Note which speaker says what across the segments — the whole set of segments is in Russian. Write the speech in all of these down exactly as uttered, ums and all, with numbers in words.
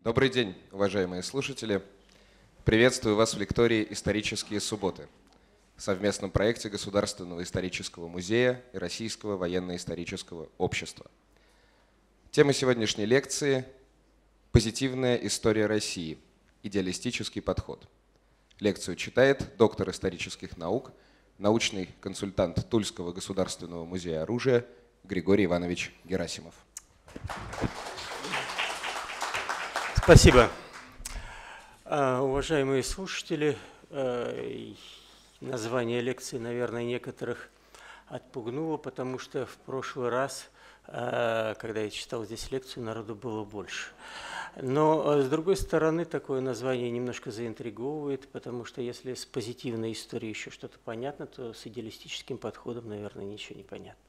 Speaker 1: Добрый день, уважаемые слушатели. Приветствую вас в лектории «Исторические субботы» в совместном проекте Государственного исторического музея и Российского военно-исторического общества. Тема сегодняшней лекции – «Позитивная история России. Идеалистический подход». Лекцию читает доктор исторических наук, научный консультант Тульского государственного музея оружия Григорий Иванович Герасимов.
Speaker 2: Спасибо. Уважаемые слушатели, название лекции, наверное, некоторых отпугнуло, потому что в прошлый раз, когда я читал здесь лекцию, народу было больше. Но, с другой стороны, такое название немножко заинтриговывает, потому что если с позитивной историей еще что-то понятно, то с идеалистическим подходом, наверное, ничего не понятно.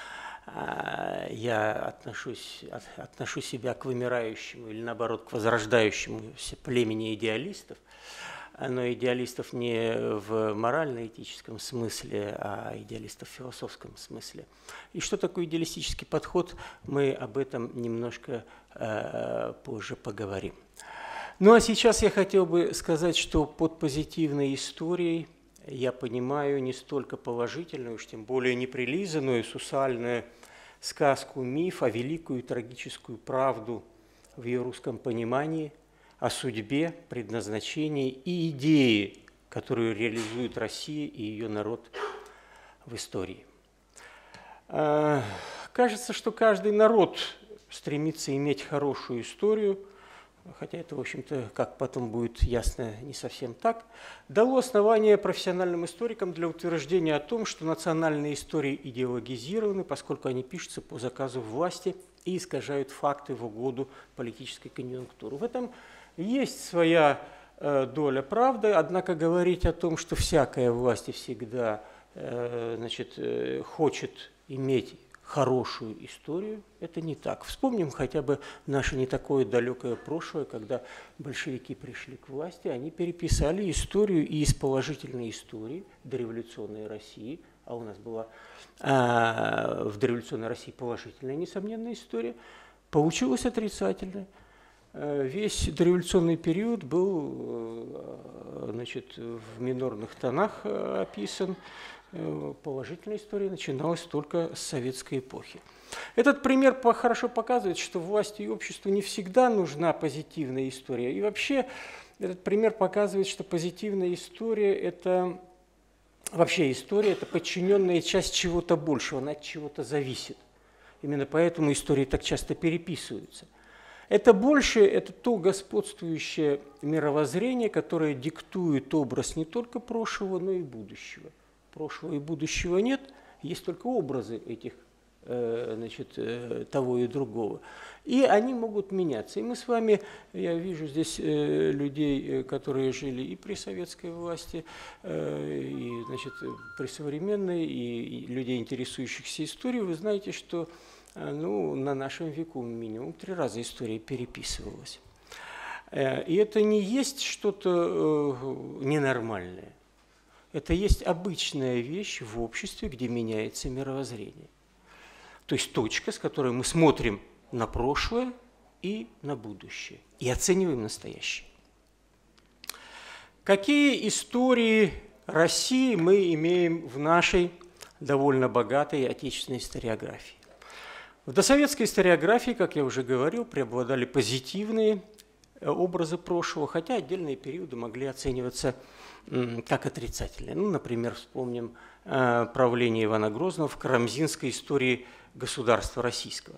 Speaker 2: Я отношусь, отношу себя к вымирающему или, наоборот, к возрождающемуся племени идеалистов, но идеалистов не в морально-этическом смысле, а идеалистов в философском смысле. И что такое идеалистический подход, мы об этом немножко э, позже поговорим. Ну а сейчас я хотел бы сказать, что под позитивной историей я понимаю не столько положительную, уж тем более неприлизанную, сусальную сказку, миф, а великую трагическую правду в ее русском понимании о судьбе, предназначении и идее, которую реализует Россия и ее народ в истории. Кажется, что каждый народ стремится иметь хорошую историю, хотя это, в общем-то, как потом будет ясно, не совсем так, дало основание профессиональным историкам для утверждения о том, что национальные истории идеологизированы, поскольку они пишутся по заказу власти и искажают факты в угоду политической конъюнктуры. В этом есть своя э, доля правды, однако говорить о том, что всякая власть всегда э, значит, э, хочет иметь хорошую историю, это не так. Вспомним хотя бы наше не такое далекое прошлое, когда большевики пришли к власти, они переписали историю, и из положительной истории дореволюционной России, а у нас была а, в дореволюционной России положительная, несомненная история, получилась отрицательная. Весь дореволюционный период был, значит, в минорных тонах описан. Положительная история начиналась только с советской эпохи. Этот пример хорошо показывает, что власти и обществу не всегда нужна позитивная история. И вообще этот пример показывает, что позитивная история – это вообще история, это подчиненная часть чего-то большего, она от чего-то зависит. Именно поэтому истории так часто переписываются. Это больше, это то господствующее мировоззрение, которое диктует образ не только прошлого, но и будущего. Прошлого и будущего нет, есть только образы этих, значит, того и другого. И они могут меняться. И мы с вами, я вижу здесь людей, которые жили и при советской власти, и, значит, при современной, и людей, интересующихся историей, вы знаете, что ну, на нашем веку минимум три раза история переписывалась. И это не есть что-то ненормальное. Это есть обычная вещь в обществе, где меняется мировоззрение. То есть точка, с которой мы смотрим на прошлое и на будущее, и оцениваем настоящее. Какие истории России мы имеем в нашей довольно богатой отечественной историографии? В досоветской историографии, как я уже говорил, преобладали позитивные образы прошлого, хотя отдельные периоды могли оцениваться как отрицательные. Ну, например, вспомним э, правление Ивана Грозного в карамзинской истории государства российского.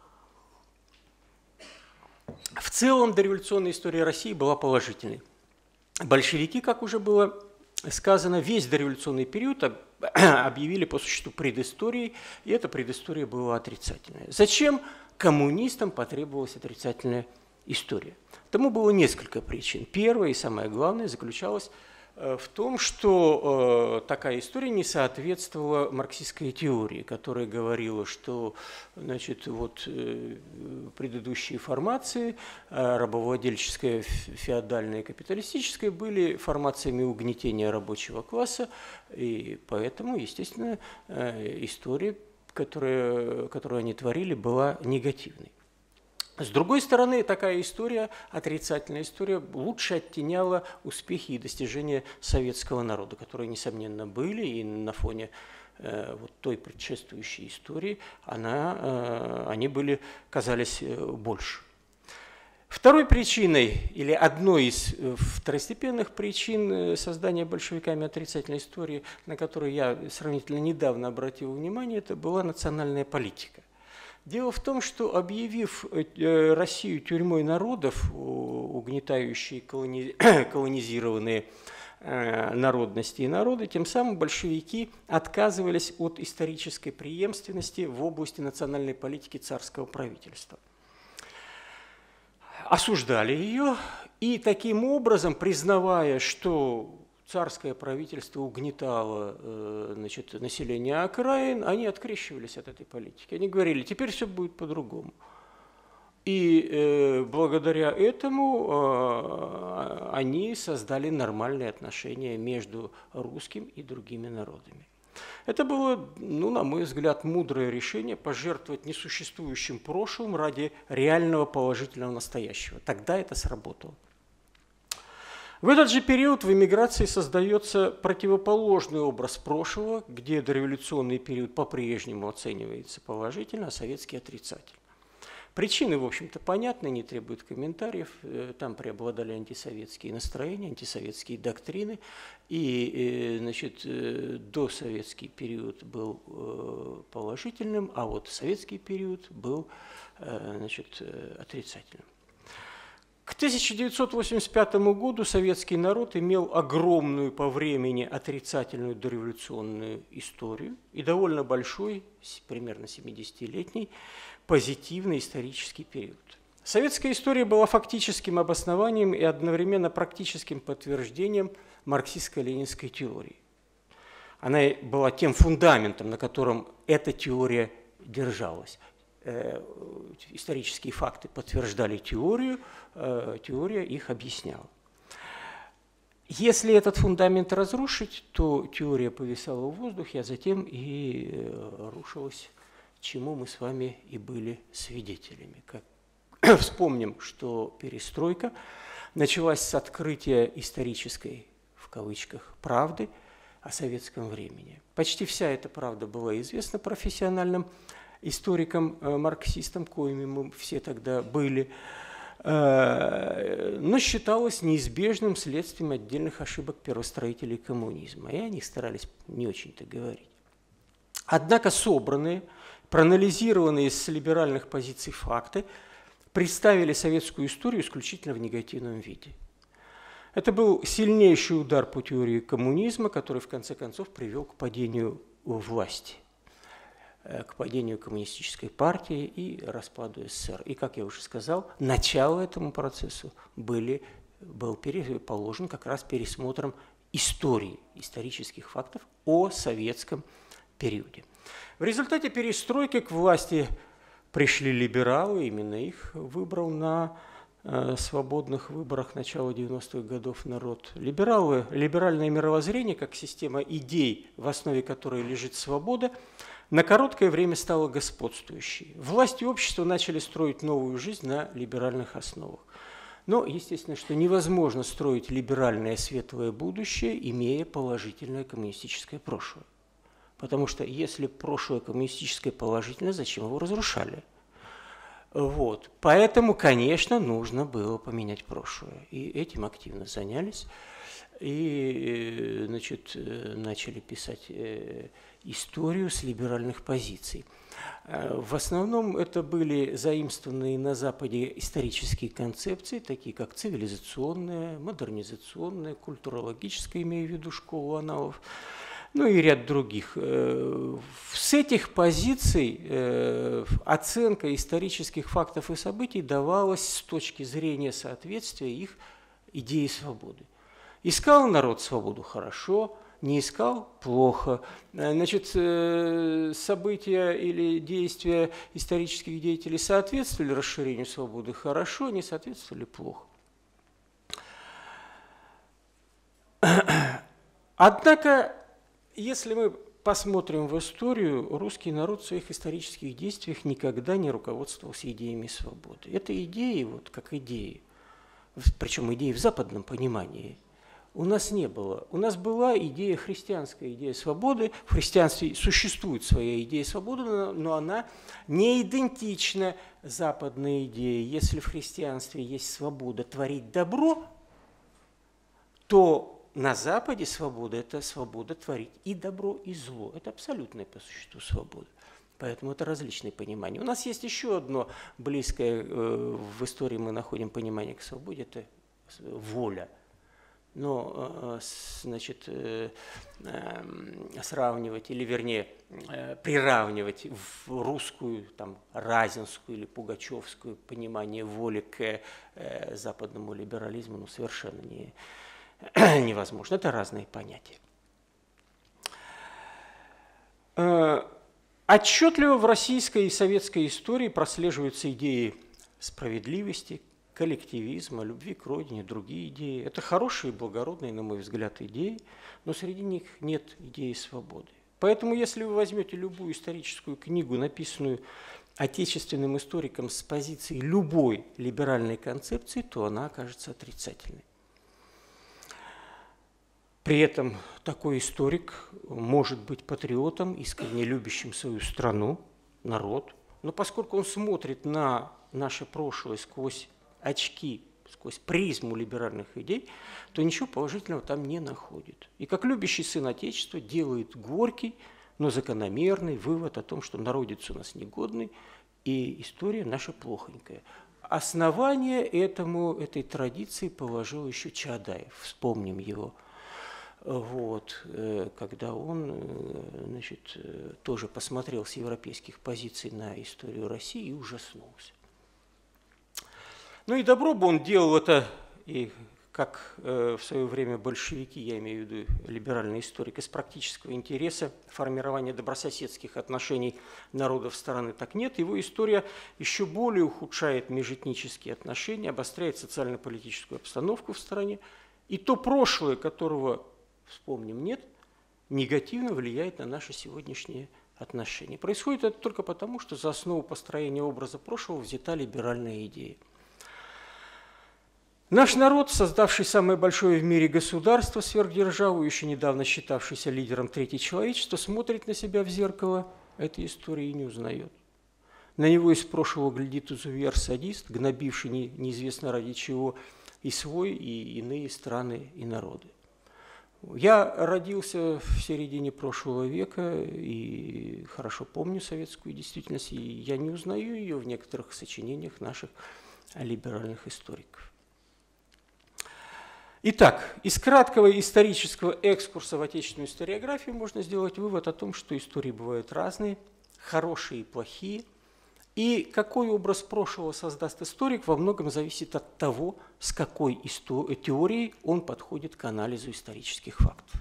Speaker 2: В целом дореволюционная история России была положительной. Большевики, как уже было сказано, весь дореволюционный период объявили по существу предысторией, и эта предыстория была отрицательная. Зачем коммунистам потребовалась отрицательная история? Тому было несколько причин. Первая и самая главная заключалась в том, что э, такая история не соответствовала марксистской теории, которая говорила, что, значит, вот, э, предыдущие формации, э, рабовладельческая, феодальная и капиталистическая, были формациями угнетения рабочего класса, и поэтому, естественно, э, история, которая, которую они творили, была негативной. С другой стороны, такая история, отрицательная история, лучше оттеняла успехи и достижения советского народа, которые, несомненно, были, и на фоне э, вот той предшествующей истории она, э, они были, казались больше. Второй причиной, или одной из второстепенных причин создания большевиками отрицательной истории, на которую я сравнительно недавно обратил внимание, это была национальная политика. Дело в том, что, объявив Россию тюрьмой народов, угнетающей колони... колонизированные народности и народы, тем самым большевики отказывались от исторической преемственности в области национальной политики царского правительства. Осуждали ее и таким образом, признавая, что царское правительство угнетало значит, население окраин, они открещивались от этой политики. Они говорили, теперь все будет по-другому. И э, благодаря этому э, они создали нормальные отношения между русским и другими народами. Это было, ну, на мой взгляд, мудрое решение пожертвовать несуществующим прошлым ради реального положительного настоящего. Тогда это сработало. В этот же период в эмиграции создается противоположный образ прошлого, где дореволюционный период по-прежнему оценивается положительно, а советский отрицательно. Причины, в общем-то, понятны, не требуют комментариев. Там преобладали антисоветские настроения, антисоветские доктрины. И, значит, досоветский период был положительным, а вот советский период был, значит, отрицательным. К тысяча девятьсот восемьдесят пятому году советский народ имел огромную по времени отрицательную дореволюционную историю и довольно большой, примерно семидесятилетний, позитивный исторический период. Советская история была фактическим обоснованием и одновременно практическим подтверждением марксистско-ленинской теории. Она была тем фундаментом, на котором эта теория держалась. Исторические факты подтверждали теорию, теория их объясняла. Если этот фундамент разрушить, то теория повисала в воздухе, а затем и рушилась, чему мы с вами и были свидетелями. Как... Вспомним, что перестройка началась с открытия исторической, в кавычках, правды о советском времени. Почти вся эта правда была известна профессиональным историкам, марксистам, коими мы все тогда были, но считалось неизбежным следствием отдельных ошибок первостроителей коммунизма. И о них старались не очень-то говорить. Однако собранные, проанализированные с либеральных позиций факты представили советскую историю исключительно в негативном виде. Это был сильнейший удар по теории коммунизма, который в конце концов привел к падению власти, к падению коммунистической партии и распаду СССР. И, как я уже сказал, начало этому процессу были, был положен как раз пересмотром истории, исторических фактов о советском периоде. В результате перестройки к власти пришли либералы, именно их выбрал на э, свободных выборах начала девяностых годов народ. Либералы, либеральное мировоззрение, как система идей, в основе которой лежит свобода, на короткое время стало господствующей. Власть и общество начали строить новую жизнь на либеральных основах. Но, естественно, что невозможно строить либеральное светлое будущее, имея положительное коммунистическое прошлое. Потому что если прошлое коммунистическое положительное, зачем его разрушали? Вот. Поэтому, конечно, нужно было поменять прошлое. И этим активно занялись. И, значит, начали писать историю с либеральных позиций. В основном это были заимствованные на Западе исторические концепции, такие как цивилизационная, модернизационная, культурологическая, имею в виду школу аналов, ну и ряд других. С этих позиций оценка исторических фактов и событий давалась с точки зрения соответствия их идеи свободы. Искал народ свободу – хорошо, не искал – плохо. Значит, события или действия исторических деятелей соответствовали расширению свободы – хорошо, не соответствовали – плохо. Однако, если мы посмотрим в историю, русский народ в своих исторических действиях никогда не руководствовался идеями свободы. Это идеи, вот как идеи, причем идеи в западном понимании, у нас не было. У нас была идея христианская, идея свободы. В христианстве существует своя идея свободы, но она не идентична западной идее. Если в христианстве есть свобода творить добро, то на Западе свобода – это свобода творить и добро, и зло. Это абсолютная по существу свобода. Поэтому это различные понимания. У нас есть еще одно близкое в истории мы находим понимание к свободе – это воля. Но, значит, сравнивать, или вернее, приравнивать в русскую, там, разинскую или пугачевскую понимание воли к западному либерализму ну, совершенно не, невозможно. Это разные понятия. Отчетливо в российской и советской истории прослеживаются идеи справедливости, коллективизма, любви к родине, другие идеи. Это хорошие и благородные, на мой взгляд, идеи, но среди них нет идеи свободы. Поэтому, если вы возьмете любую историческую книгу, написанную отечественным историком с позиции любой либеральной концепции, то она окажется отрицательной. При этом такой историк может быть патриотом, искренне любящим свою страну, народ, но поскольку он смотрит на наше прошлое сквозь очки, сквозь призму либеральных идей, то ничего положительного там не находит. И как любящий сын Отечества делает горький, но закономерный вывод о том, что народец у нас негодный, и история наша плохонькая. Основание этому, этой традиции положил еще Чаадаев, вспомним его. Вот, когда он, значит, тоже посмотрел с европейских позиций на историю России и ужаснулся. Ну и добро бы он делал это, и как в свое время большевики, я имею в виду либеральный историк, из практического интереса формирования добрососедских отношений народов страны, так нет. Его история еще более ухудшает межэтнические отношения, обостряет социально-политическую обстановку в стране. И то прошлое, которого, вспомним, нет, негативно влияет на наши сегодняшние отношения. Происходит это только потому, что за основу построения образа прошлого взята либеральная идея. Наш народ, создавший самое большое в мире государство, сверхдержаву, еще недавно считавшийся лидером третьего человечества, смотрит на себя в зеркало этой истории и не узнает. На него из прошлого глядит изувер-садист, гнобивший не, неизвестно ради чего и свой, и иные страны, и народы. Я родился в середине прошлого века и хорошо помню советскую действительность, и я не узнаю ее в некоторых сочинениях наших либеральных историков. Итак, из краткого исторического экскурса в отечественную историографию можно сделать вывод о том, что истории бывают разные, хорошие и плохие, и какой образ прошлого создаст историк, во многом зависит от того, с какой теорией он подходит к анализу исторических фактов.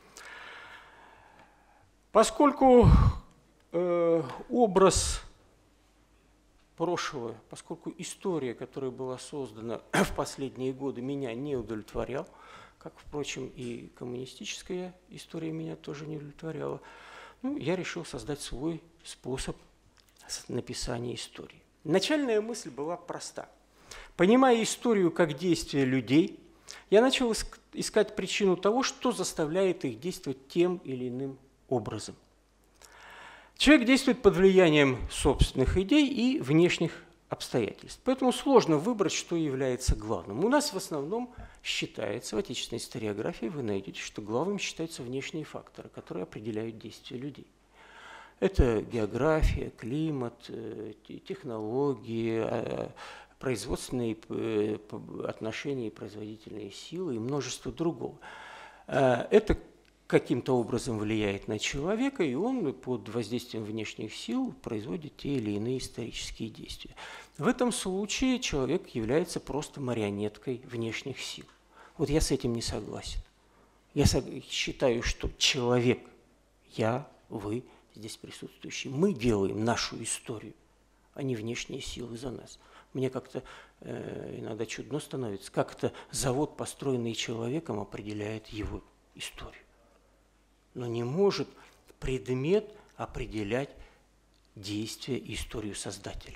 Speaker 2: Поскольку э, образ прошлого, поскольку история, которая была создана в последние годы, меня не удовлетворяла, как, впрочем, и коммунистическая история меня тоже не удовлетворяла, ну, я решил создать свой способ написания истории. Начальная мысль была проста. Понимая историю как действие людей, я начал искать причину того, что заставляет их действовать тем или иным образом. Человек действует под влиянием собственных идей и внешних обстоятельств. Поэтому сложно выбрать, что является главным. У нас в основном считается, в отечественной историографии вы найдете, что главным считаются внешние факторы, которые определяют действия людей. Это география, климат, технологии, производственные отношения и производительные силы и множество другого. Это каким-то образом влияет на человека, и он под воздействием внешних сил производит те или иные исторические действия. В этом случае человек является просто марионеткой внешних сил. Вот я с этим не согласен. Я считаю, что человек, я, вы, здесь присутствующие, мы делаем нашу историю, а не внешние силы за нас. Мне как-то э, иногда чудно становится, как это завод, построенный человеком, определяет его историю. Но не может предмет определять действие и историю создателя.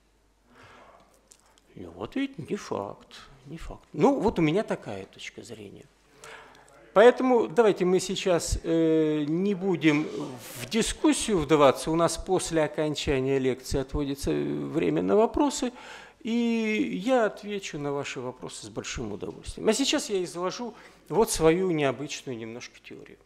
Speaker 2: Ну вот ведь не факт, не факт. Ну вот у меня такая точка зрения. Поэтому давайте мы сейчас э, не будем в дискуссию вдаваться. У нас после окончания лекции отводится время на вопросы, и я отвечу на ваши вопросы с большим удовольствием. А сейчас я изложу вот свою необычную немножко теорию.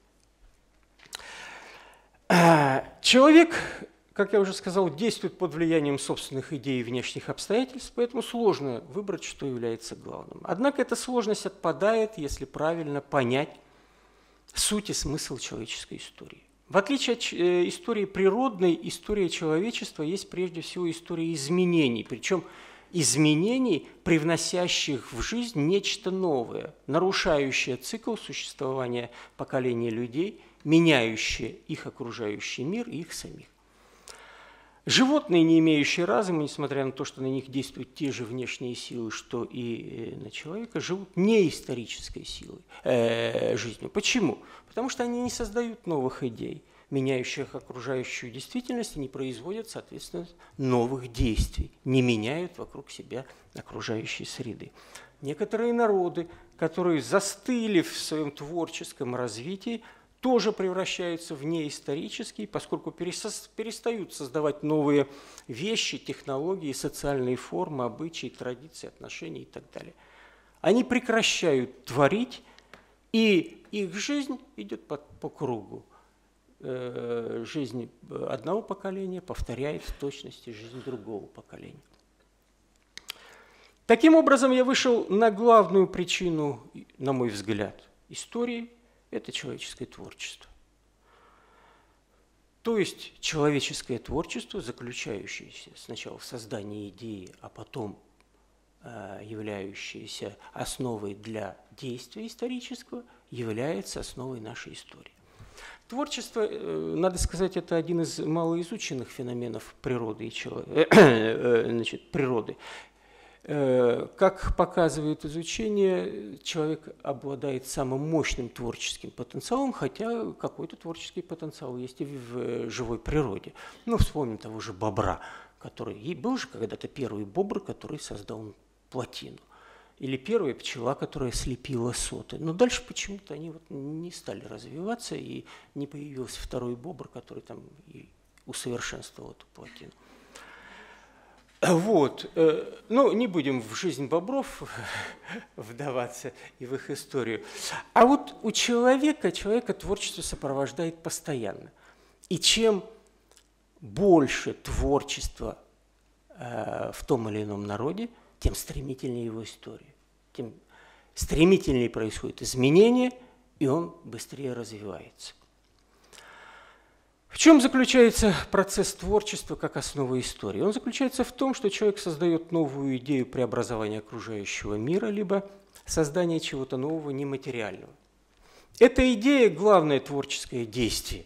Speaker 2: Человек, как я уже сказал, действует под влиянием собственных идей и внешних обстоятельств, поэтому сложно выбрать, что является главным. Однако эта сложность отпадает, если правильно понять суть и смысл человеческой истории. В отличие от истории природной, история человечества есть прежде всего история изменений, причем изменений, привносящих в жизнь нечто новое, нарушающее цикл существования поколений людей, меняющее их окружающий мир и их самих. Животные, не имеющие разума, несмотря на то, что на них действуют те же внешние силы, что и на человека, живут не исторической силой, э, жизнью. Почему? Потому что они не создают новых идей, меняющих окружающую действительность, и не производят, соответственно, новых действий, не меняют вокруг себя окружающей среды. Некоторые народы, которые застыли в своем творческом развитии, тоже превращаются в неисторические, поскольку перестают создавать новые вещи, технологии, социальные формы, обычаи, традиции, отношения и так далее. Они прекращают творить, и их жизнь идет по, по кругу. Э, жизнь одного поколения повторяет в точности жизнь другого поколения. Таким образом, я вышел на главную причину, на мой взгляд, истории – это человеческое творчество. То есть человеческое творчество, заключающееся сначала в создании идеи, а потом э, являющееся основой для действия исторического, является основой нашей истории. Творчество, э, надо сказать, это один из малоизученных феноменов природы. И чело... Значит, природы. Как показывает изучение, человек обладает самым мощным творческим потенциалом, хотя какой-то творческий потенциал есть и в живой природе. Ну, вспомним того же бобра, который... И был же когда-то первый бобр, который создал плотину. Или первая пчела, которая слепила соты. Но дальше почему-то они вот не стали развиваться, и не появился второй бобр, который там и усовершенствовал эту плотину. Вот. Ну, не будем в жизнь бобров вдаваться и в их историю. А вот у человека, человека творчество сопровождает постоянно. И чем больше творчества в том или ином народе, тем стремительнее его история. Тем стремительнее происходит изменение, и он быстрее развивается. В чем заключается процесс творчества как основа истории? Он заключается в том, что человек создает новую идею преобразования окружающего мира, либо создания чего-то нового, нематериального. Эта идея – главное творческое действие.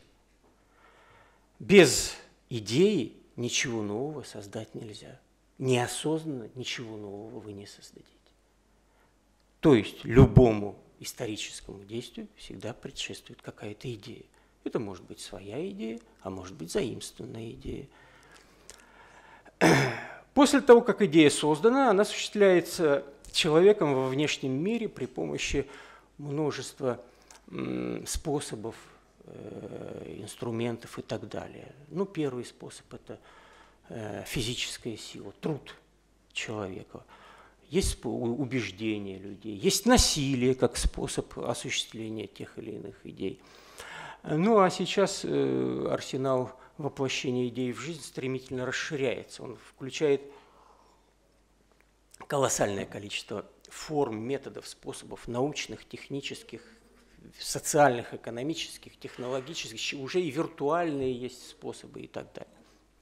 Speaker 2: Без идеи ничего нового создать нельзя. Неосознанно ничего нового вы не создадите. То есть любому историческому действию всегда предшествует какая-то идея. Это может быть своя идея, а может быть заимствованная идея. После того, как идея создана, она осуществляется человеком во внешнем мире при помощи множества способов, инструментов и так далее. Ну, первый способ – это физическая сила, труд человека. Есть убеждения людей, есть насилие как способ осуществления тех или иных идей. Ну, а сейчас э, арсенал воплощения идей в жизнь стремительно расширяется. Он включает колоссальное количество форм, методов, способов научных, технических, социальных, экономических, технологических, уже и виртуальные есть способы и так далее.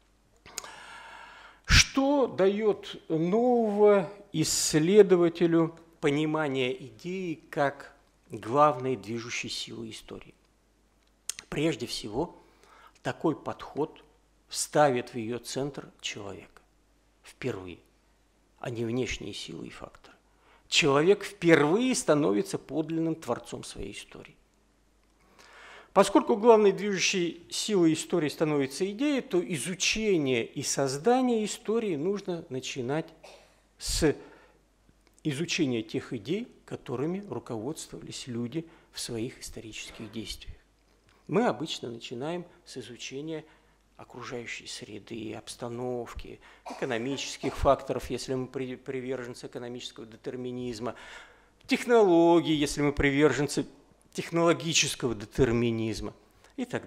Speaker 2: Что дает нового исследователю понимание идеи как главной движущей силы истории? Прежде всего, такой подход ставит в ее центр человека впервые, а не внешние силы и факторы. Человек впервые становится подлинным творцом своей истории. Поскольку главной движущей силой истории становится идея, то изучение и создание истории нужно начинать с изучения тех идей, которыми руководствовались люди в своих исторических действиях. Мы обычно начинаем с изучения окружающей среды, обстановки, экономических факторов, если мы приверженцы экономического детерминизма, технологий, если мы приверженцы технологического детерминизма и так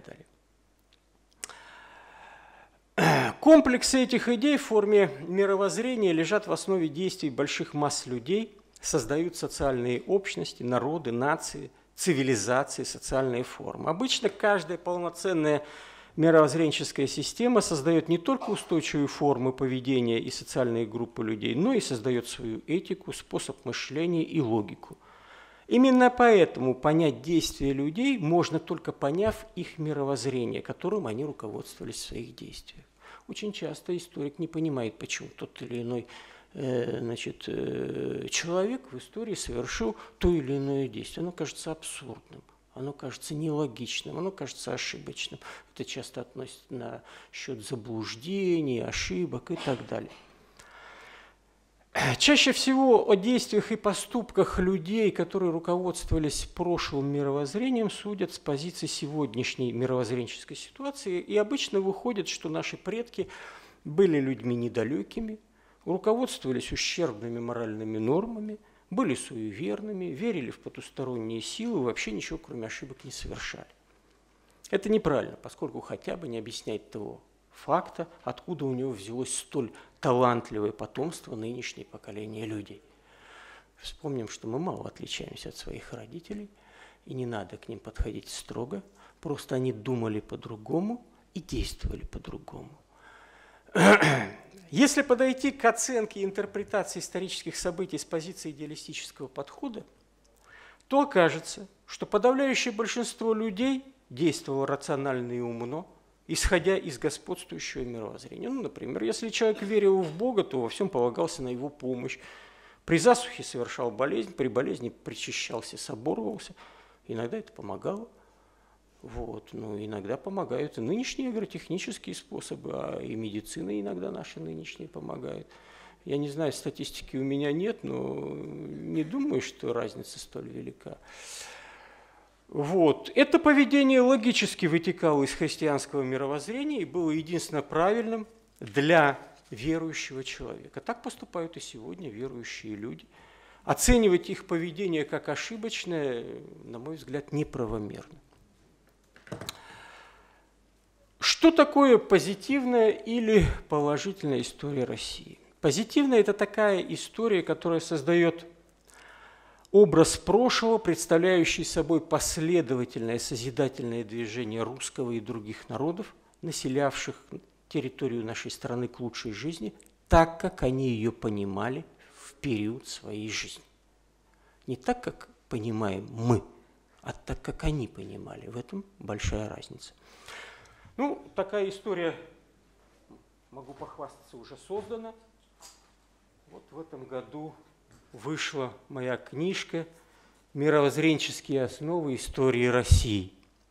Speaker 2: далее. Комплексы этих идей в форме мировоззрения лежат в основе действий больших масс людей, создают социальные общности, народы, нации, цивилизации, социальные формы. Обычно каждая полноценная мировоззренческая система создает не только устойчивые формы поведения и социальные группы людей, но и создает свою этику, способ мышления и логику. Именно поэтому понять действия людей можно только поняв их мировоззрение, которым они руководствовались в своих действиях. Очень часто историк не понимает, почему тот или иной э, значит, э, человек в истории совершил то или иное действие. Оно кажется абсурдным, оно кажется нелогичным, оно кажется ошибочным. Это часто относится на счет заблуждений, ошибок и так далее. Чаще всего о действиях и поступках людей, которые руководствовались прошлым мировоззрением, судят с позиции сегодняшней мировоззренческой ситуации. И обычно выходит, что наши предки были людьми недалекими, руководствовались ущербными моральными нормами, были суеверными, верили в потусторонние силы, вообще ничего, кроме ошибок, не совершали. Это неправильно, поскольку хотя бы не объясняет того факта, откуда у него взялось столь талантливое потомство нынешнее поколение людей. Вспомним, что мы мало отличаемся от своих родителей, и не надо к ним подходить строго, просто они думали по-другому и действовали по-другому. Если подойти к оценке и интерпретации исторических событий с позиции идеалистического подхода, то окажется, что подавляющее большинство людей действовало рационально и умно, исходя из господствующего мировоззрения. Ну, например, если человек верил в Бога, то во всем полагался на его помощь. При засухе совершал болезнь, при болезни причащался, соборовался. Иногда это помогало. Вот. Ну, иногда помогают и нынешние агротехнические способы, а и медицина иногда наши нынешние помогают. Я не знаю, статистики у меня нет, но не думаю, что разница столь велика. Вот. Это поведение логически вытекало из христианского мировоззрения и было единственно правильным для верующего человека. Так поступают и сегодня верующие люди. Оценивать их поведение как ошибочное, на мой взгляд, неправомерно. Что такое позитивная или положительная история России? Позитивная – это такая история, которая создает образ прошлого, представляющий собой последовательное созидательное движение русского и других народов, населявших территорию нашей страны к лучшей жизни, так, как они ее понимали в период своей жизни. Не так, как понимаем мы, а так, как они понимали. В этом большая разница. Ну, такая история, могу похвастаться, уже создана. Вот в этом году вышла моя книжка «Мировоззренческие основы истории России».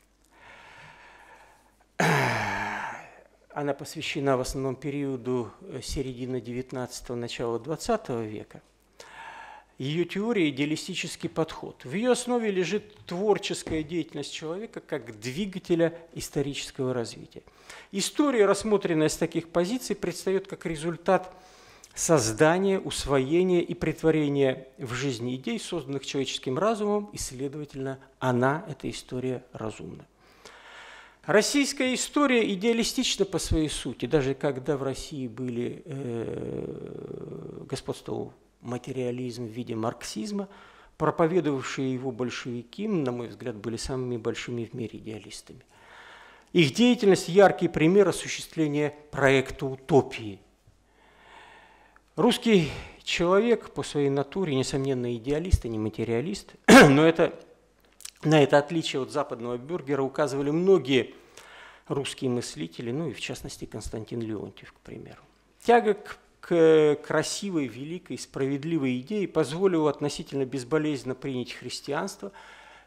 Speaker 2: Она посвящена в основном периоду середины девятнадцатого, начала двадцатого века. Ее теория – идеалистический подход. В ее основе лежит творческая деятельность человека как двигателя исторического развития. История, рассмотренная с таких позиций, предстает как результат создания, усвоения и претворения в жизнь идей, созданных человеческим разумом, и, следовательно, она, эта история, разумна. Российская история идеалистична по своей сути, даже когда в России были, э, господствовал материализм в виде марксизма, проповедовавшие его большевики, на мой взгляд, были самыми большими в мире идеалистами. Их деятельность – яркий пример осуществления проекта утопии. Русский человек по своей натуре, несомненно, идеалист, а не материалист, но это, на это отличие от западного бюргера указывали многие русские мыслители, ну и в частности Константин Леонтьев, к примеру. Тяга к, к красивой, великой, справедливой идее позволила относительно безболезненно принять христианство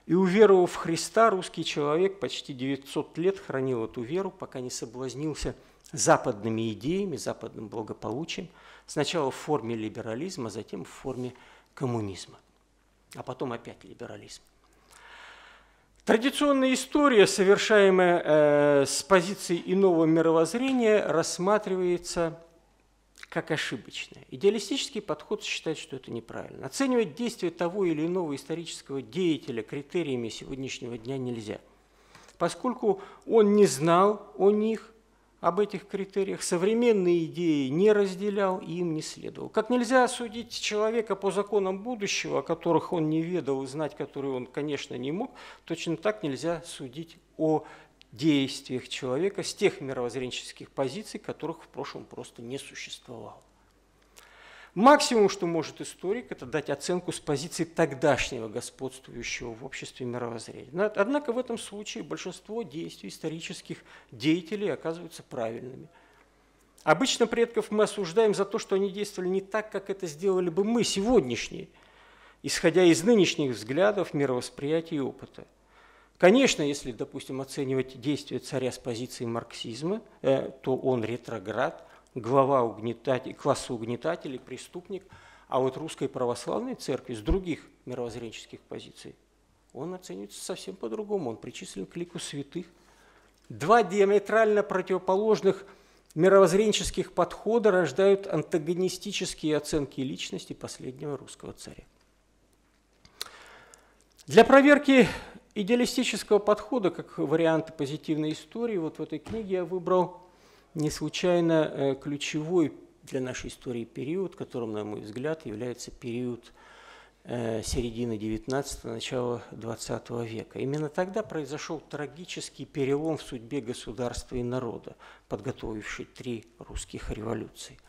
Speaker 2: И уверовав в Христа, русский человек почти девятьсот лет хранил эту веру, пока не соблазнился западными идеями, западным благополучием, сначала в форме либерализма, затем в форме коммунизма, а потом опять либерализм. Традиционная история, совершаемая э, с позиции иного мировоззрения, рассматривается как ошибочная. Идеалистический подход считает, что это неправильно. Оценивать действия того или иного исторического деятеля критериями сегодняшнего дня нельзя, поскольку он не знал о них, об этих критериях, современные идеи не разделял и им не следовал. Как нельзя судить человека по законам будущего, о которых он не ведал и знать которые он, конечно, не мог, точно так нельзя судить о действиях человека с тех мировоззренческих позиций, которых в прошлом просто не существовало. Максимум, что может историк, это дать оценку с позиции тогдашнего господствующего в обществе мировоззрения. Однако в этом случае большинство действий исторических деятелей оказываются правильными. Обычно предков мы осуждаем за то, что они действовали не так, как это сделали бы мы, сегодняшние, исходя из нынешних взглядов, мировосприятия и опыта. Конечно, если, допустим, оценивать действия царя с позиции марксизма, то он ретроград, глава угнетателей, класса угнетателей, преступник, а вот русской православной церкви с других мировоззренческих позиций он оценивается совсем по-другому, он причислен к лику святых. Два диаметрально противоположных мировоззренческих подхода рождают антагонистические оценки личности последнего русского царя. Для проверки идеалистического подхода, как варианты позитивной истории, вот в этой книге я выбрал не случайно ключевой для нашей истории период, которым, на мой взгляд, является период середины девятнадцатого, начала двадцатого века. Именно тогда произошел трагический перелом в судьбе государства и народа, подготовивший три русских революции.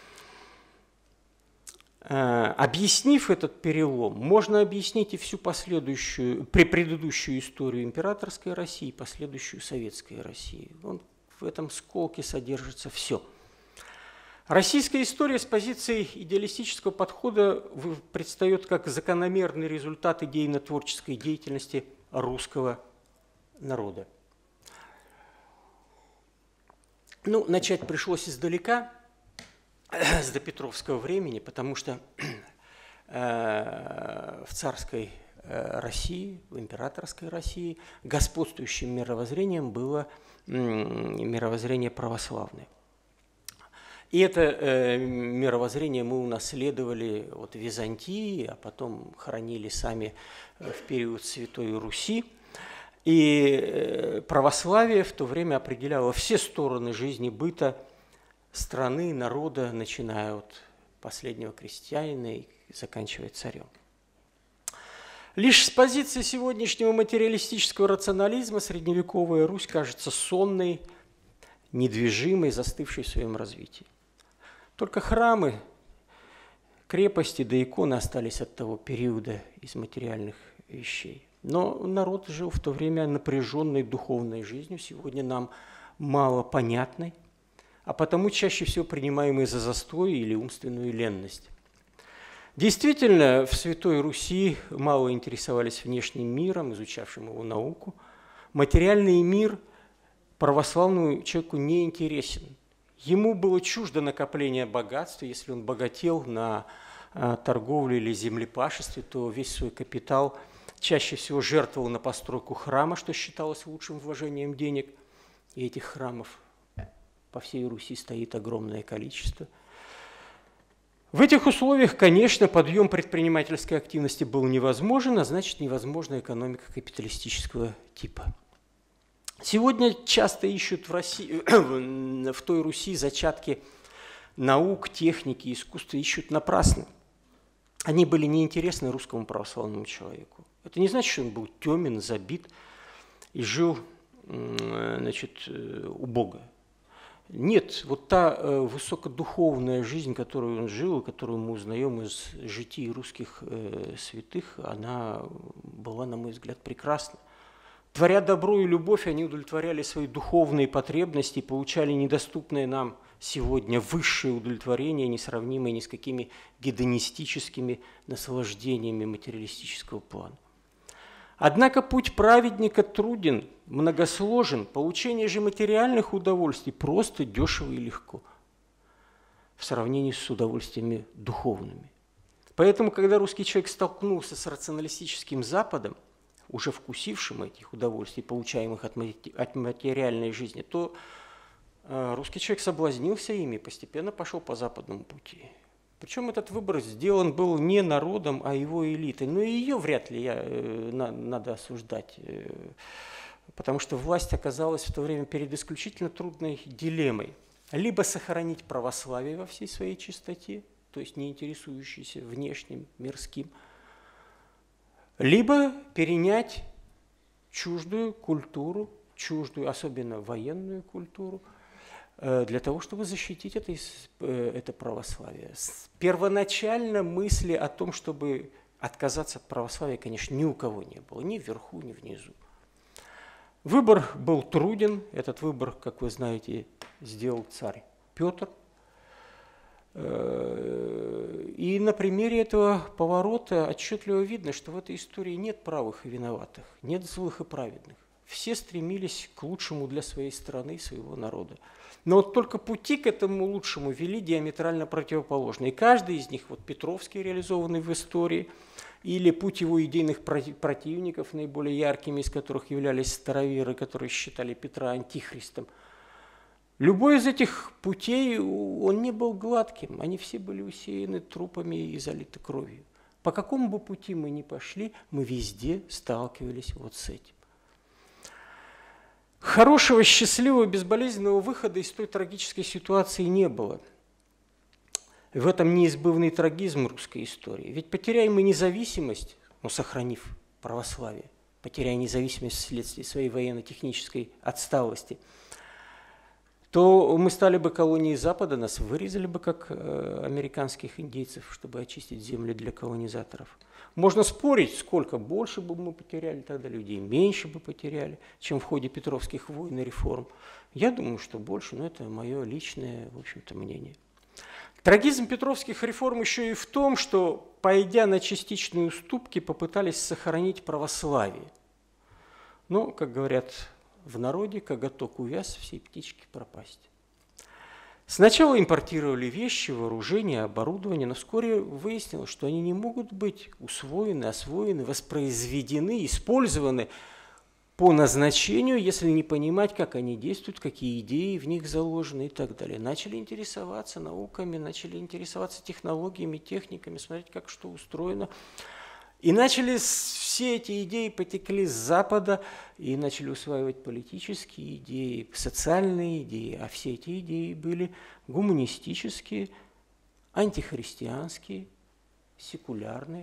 Speaker 2: Объяснив этот перелом, можно объяснить и всю последующую, предыдущую историю императорской России, последующую советской России. Он в этом сколке содержится все. Российская история с позиции идеалистического подхода предстает как закономерный результат идейно-творческой деятельности русского народа. Ну, начать пришлось издалека, с допетровского времени, потому что э, в царской э, России, в императорской России господствующим мировоззрением было э, мировоззрение православное. И это э, мировоззрение мы унаследовали от Византии, а потом хранили сами в период Святой Руси. И э, православие в то время определяло все стороны жизни быта страны, народа, начиная от последнего крестьянина и заканчивая царем. Лишь с позиции сегодняшнего материалистического рационализма средневековая Русь кажется сонной, недвижимой, застывшей в своем развитии. Только храмы, крепости да иконы остались от того периода из материальных вещей. Но народ жил в то время напряженной духовной жизнью, сегодня нам мало понятной, а потому чаще всего принимаемые за застой или умственную ленность. Действительно, в Святой Руси мало интересовались внешним миром, изучавшим его науку. Материальный мир православному человеку не интересен. Ему было чуждо накопление богатства. Если он богател на торговле или землепашестве, то весь свой капитал чаще всего жертвовал на постройку храма, что считалось лучшим вложением денег. И этих храмов по всей Руси стоит огромное количество. В этих условиях, конечно, подъем предпринимательской активности был невозможен, а значит, невозможна экономика капиталистического типа. Сегодня часто ищут в, России, в той Руси зачатки наук, техники, искусства, ищут напрасно. Они были неинтересны русскому православному человеку. Это не значит, что он был темен, забит и жил, значит, убого. Нет, вот та э, высокодуховная жизнь, которую он жил, которую мы узнаем из житий русских э, святых, она была, на мой взгляд, прекрасна. Творя добро и любовь, они удовлетворяли свои духовные потребности и получали недоступное нам сегодня высшее удовлетворение, несравнимое ни с какими гедонистическими наслаждениями материалистического плана. Однако путь праведника труден, многосложен, получение же материальных удовольствий просто дешево и легко в сравнении с удовольствиями духовными. Поэтому, когда русский человек столкнулся с рационалистическим Западом, уже вкусившим этих удовольствий, получаемых от материальной жизни, то русский человек соблазнился ими и постепенно пошел по западному пути. Причем этот выбор сделан был не народом, а его элитой. Но и ее вряд ли я, э, на, надо осуждать, э, потому что власть оказалась в то время перед исключительно трудной дилеммой. Либо сохранить православие во всей своей чистоте, то есть не интересующийся внешним, мирским, либо перенять чуждую культуру, чуждую, особенно военную культуру, для того, чтобы защитить это, это православие. Первоначально мысли о том, чтобы отказаться от православия, конечно, ни у кого не было, ни вверху, ни внизу. Выбор был труден. Этот выбор, как вы знаете, сделал царь Петр. И на примере этого поворота отчетливо видно, что в этой истории нет правых и виноватых, нет злых и праведных. Все стремились к лучшему для своей страны и своего народа. Но вот только пути к этому лучшему вели диаметрально противоположные. И каждый из них, вот Петровский, реализованный в истории, или путь его идейных противников, наиболее яркими из которых являлись староверы, которые считали Петра антихристом. Любой из этих путей, он не был гладким, они все были усеяны трупами и залиты кровью. По какому бы пути мы ни пошли, мы везде сталкивались вот с этим. Хорошего, счастливого, безболезненного выхода из той трагической ситуации не было. В этом неизбывный трагизм русской истории. Ведь потеряем мы независимость, ну, сохранив православие, потеряя независимость вследствие своей военно-технической отсталости, то мы стали бы колонией Запада, нас вырезали бы, как э, американских индейцев, чтобы очистить земли для колонизаторов. Можно спорить, сколько больше бы мы потеряли тогда людей, меньше бы потеряли, чем в ходе Петровских войн и реформ. Я думаю, что больше, но это мое личное, в общем-то, мнение. Трагизм Петровских реформ еще и в том, что, пойдя на частичные уступки, попытались сохранить православие. Но, как говорят в народе, коготок увяз, всей птички пропасть. Сначала импортировали вещи, вооружение, оборудование, но вскоре выяснилось, что они не могут быть усвоены, освоены, воспроизведены, использованы по назначению, если не понимать, как они действуют, какие идеи в них заложены и так далее. Начали интересоваться науками, начали интересоваться технологиями, техниками, смотреть, как что устроено. И начали, все эти идеи потекли с Запада, и начали усваивать политические идеи, социальные идеи, а все эти идеи были гуманистические, антихристианские, секулярные.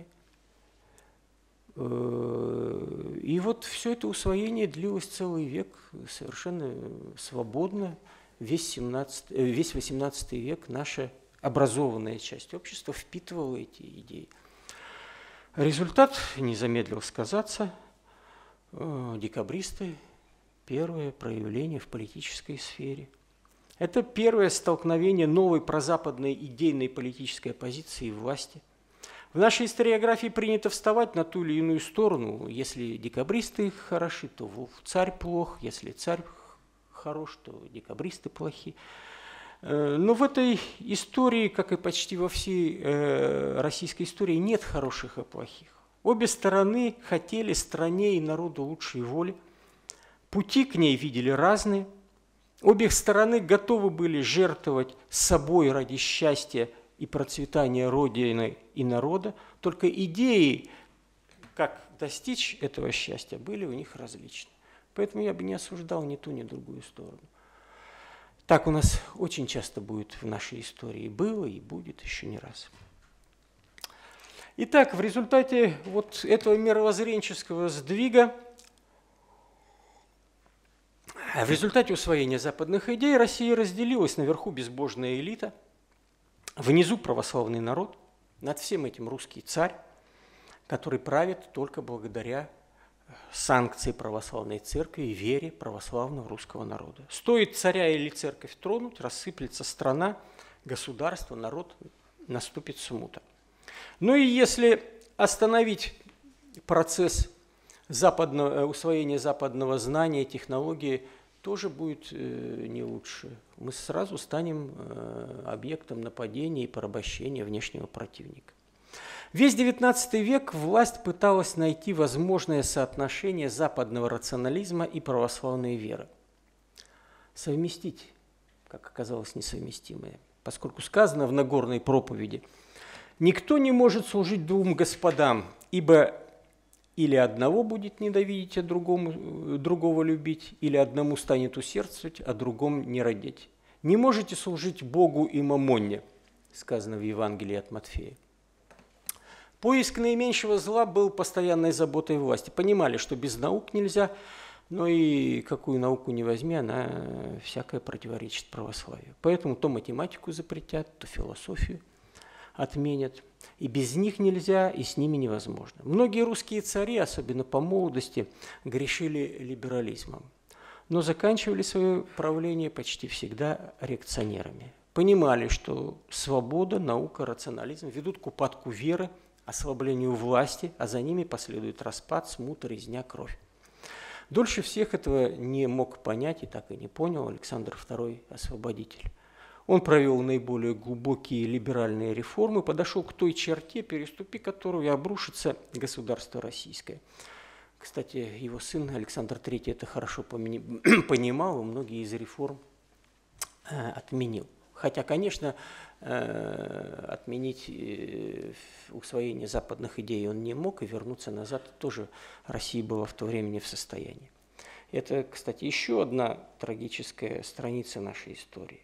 Speaker 2: И вот все это усвоение длилось целый век, совершенно свободно, весь, семнадцатый, весь восемнадцатый век наша образованная часть общества впитывала эти идеи. Результат не замедлил сказаться. Декабристы – первое проявление в политической сфере. Это первое столкновение новой прозападной идейной политической оппозиции и власти. В нашей историографии принято вставать на ту или иную сторону. Если декабристы хороши, то царь плох. Если царь хорош, то декабристы плохи. Но в этой истории, как и почти во всей э, российской истории, нет хороших и плохих. Обе стороны хотели стране и народу лучшей воли. Пути к ней видели разные. Обе стороны готовы были жертвовать собой ради счастья и процветания Родины и народа. Только идеи, как достичь этого счастья, были у них различны. Поэтому я бы не осуждал ни ту, ни другую сторону. Так у нас очень часто будет в нашей истории. Было и будет еще не раз. Итак, в результате вот этого мировоззренческого сдвига, в результате усвоения западных идей Россия разделилась: наверху безбожная элита, внизу православный народ, над всем этим русский царь, который правит только благодаря санкции православной церкви и вере православного русского народа. Стоит царя или церковь тронуть, рассыплется страна, государство, народ, наступит смута. Ну и если остановить процесс Западного, усвоение западного знания, технологии тоже будет не лучше. Мы сразу станем объектом нападения и порабощения внешнего противника. Весь девятнадцатый век власть пыталась найти возможное соотношение западного рационализма и православной веры. Совместить, как оказалось, несовместимое. Поскольку сказано в Нагорной проповеди: «Никто не может служить двум господам, ибо или одного будет ненавидеть, а другому, другого любить, или одному станет усердствовать, а другому не родить. Не можете служить Богу и мамонне», сказано в Евангелии от Матфея. Поиск наименьшего зла был постоянной заботой власти. Понимали, что без наук нельзя, но и какую науку не возьми, она всякое противоречит православию. Поэтому то математику запретят, то философию отменят. И без них нельзя, и с ними невозможно. Многие русские цари, особенно по молодости, грешили либерализмом, но заканчивали свое правление почти всегда реакционерами. Понимали, что свобода, наука, рационализм ведут к упадку веры, ослаблению власти, а за ними последует распад, смута, резня, кровь. Дольше всех этого не мог понять и так и не понял Александр второй Освободитель. Он провел наиболее глубокие либеральные реформы, подошел к той черте, переступи которую обрушится государство российское. Кстати, его сын Александр третий это хорошо понимал и многие из реформ отменил. Хотя, конечно, отменить усвоение западных идей он не мог, и вернуться назад тоже Россия была в то время не в состоянии. Это, кстати, еще одна трагическая страница нашей истории.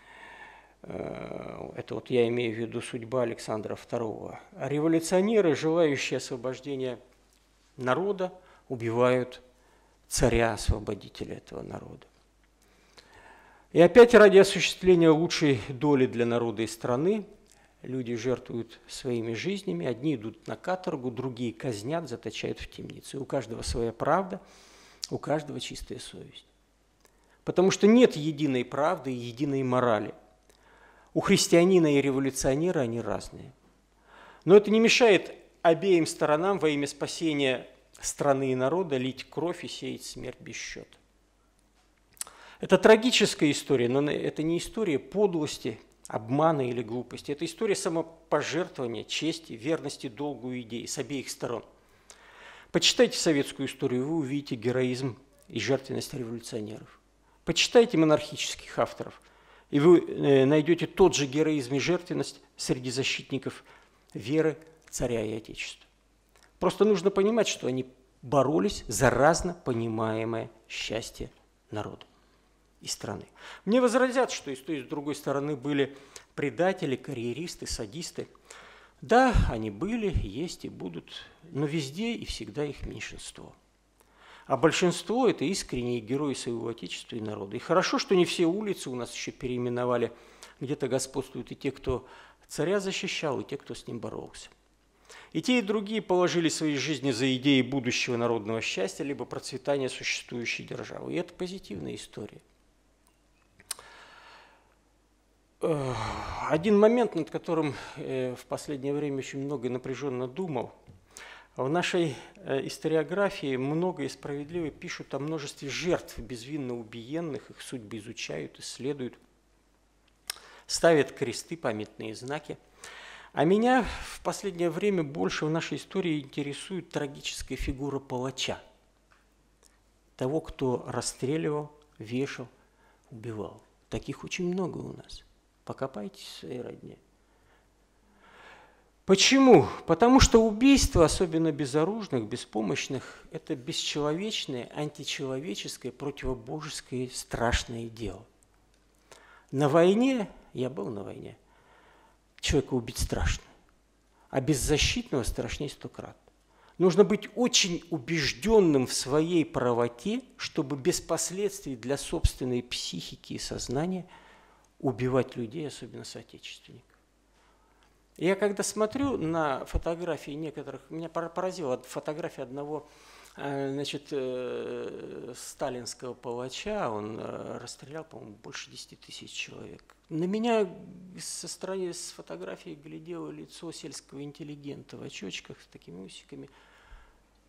Speaker 2: Это вот я имею в виду судьба Александра второго. Революционеры, желающие освобождения народа, убивают царя-освободителя этого народа. И опять ради осуществления лучшей доли для народа и страны люди жертвуют своими жизнями. Одни идут на каторгу, другие казнят, заточают в темницу. И у каждого своя правда, у каждого чистая совесть. Потому что нет единой правды и единой морали. У христианина и революционера они разные. Но это не мешает обеим сторонам во имя спасения страны и народа лить кровь и сеять смерть без счета. Это трагическая история, но это не история подлости, обмана или глупости. Это история самопожертвования, чести, верности долгу и идее с обеих сторон. Почитайте советскую историю, вы увидите героизм и жертвенность революционеров. Почитайте монархических авторов, и вы найдете тот же героизм и жертвенность среди защитников веры, царя и отечества. Просто нужно понимать, что они боролись за разно понимаемое счастье народа и страны. Мне возразят, что и с той, и с другой стороны были предатели, карьеристы, садисты. Да, они были, есть и будут, но везде и всегда их меньшинство. А большинство – это искренние герои своего отечества и народа. И хорошо, что не все улицы у нас еще переименовали. Где-то господствуют и те, кто царя защищал, и те, кто с ним боролся. И те, и другие положили свои жизни за идеи будущего народного счастья, либо процветания существующей державы. И это позитивная история. Один момент, над которым в последнее время очень много напряженно думал. В нашей историографии много и справедливо пишут о множестве жертв безвинно убиенных, их судьбы изучают, исследуют, ставят кресты, памятные знаки. А меня в последнее время больше в нашей истории интересует трагическая фигура палача, того, кто расстреливал, вешал, убивал. Таких очень много у нас. Покопайтесь в своей родне. Почему? Потому что убийство, особенно безоружных, беспомощных, это бесчеловечное, античеловеческое, противобожеское, страшное дело. На войне, я был на войне, человека убить страшно, а беззащитного страшнее сто крат. Нужно быть очень убежденным в своей правоте, чтобы без последствий для собственной психики и сознания убивать людей, особенно соотечественников. Я когда смотрю на фотографии некоторых, меня поразила фотография одного, значит, сталинского палача, он расстрелял, по-моему, больше десяти тысяч человек. На меня со стороны с фотографии глядело лицо сельского интеллигента в очочках с такими усиками.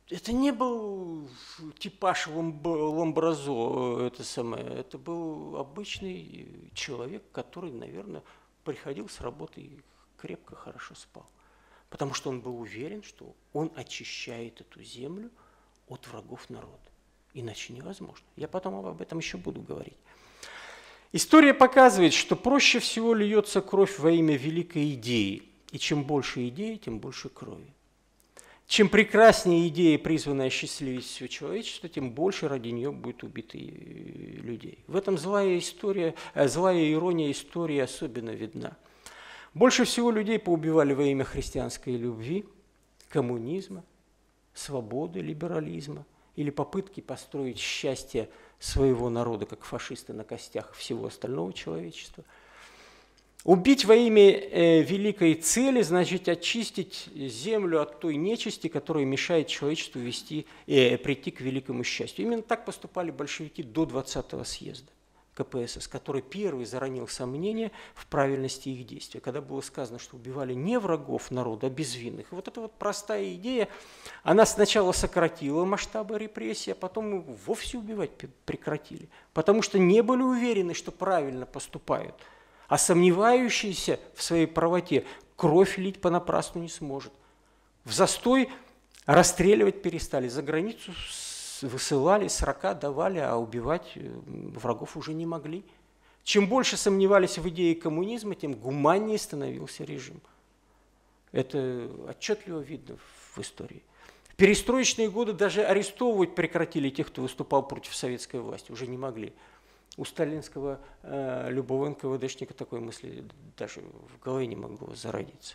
Speaker 2: это не был типаж Ламбразо, это, самое, это был обычный человек, который, наверное, приходил с работы и крепко, хорошо спал. Потому что он был уверен, что он очищает эту землю от врагов народа. Иначе невозможно. Я потом об этом еще буду говорить. История показывает, что проще всего льется кровь во имя великой идеи. И чем больше идеи, тем больше крови. Чем прекраснее идея, призванная осчастливить все человечество, тем больше ради нее будет убито людей. В этом злая история, злая ирония истории особенно видна. Больше всего людей поубивали во имя христианской любви, коммунизма, свободы, либерализма или попытки построить счастье своего народа, как фашисты на костях всего остального человечества. Убить во имя э, великой цели значит очистить землю от той нечисти, которая мешает человечеству вести, э, прийти к великому счастью. Именно так поступали большевики до двадцатого съезда ка пэ эс эс, который первый заронил сомнения в правильности их действия, когда было сказано, что убивали не врагов народа, а безвинных. И вот эта вот простая идея, она сначала сократила масштабы репрессий, а потом вовсе убивать прекратили, потому что не были уверены, что правильно поступают. А сомневающийся в своей правоте кровь лить понапрасну не сможет. В застой расстреливать перестали, за границу высылали, срока давали, а убивать врагов уже не могли. Чем больше сомневались в идее коммунизма, тем гуманнее становился режим. Это отчетливо видно в истории. В перестроечные годы даже арестовывать прекратили тех, кто выступал против советской власти, уже не могли. У сталинского э, любого эн ка вэ дэшника такой мысли даже в голове не могло зародиться.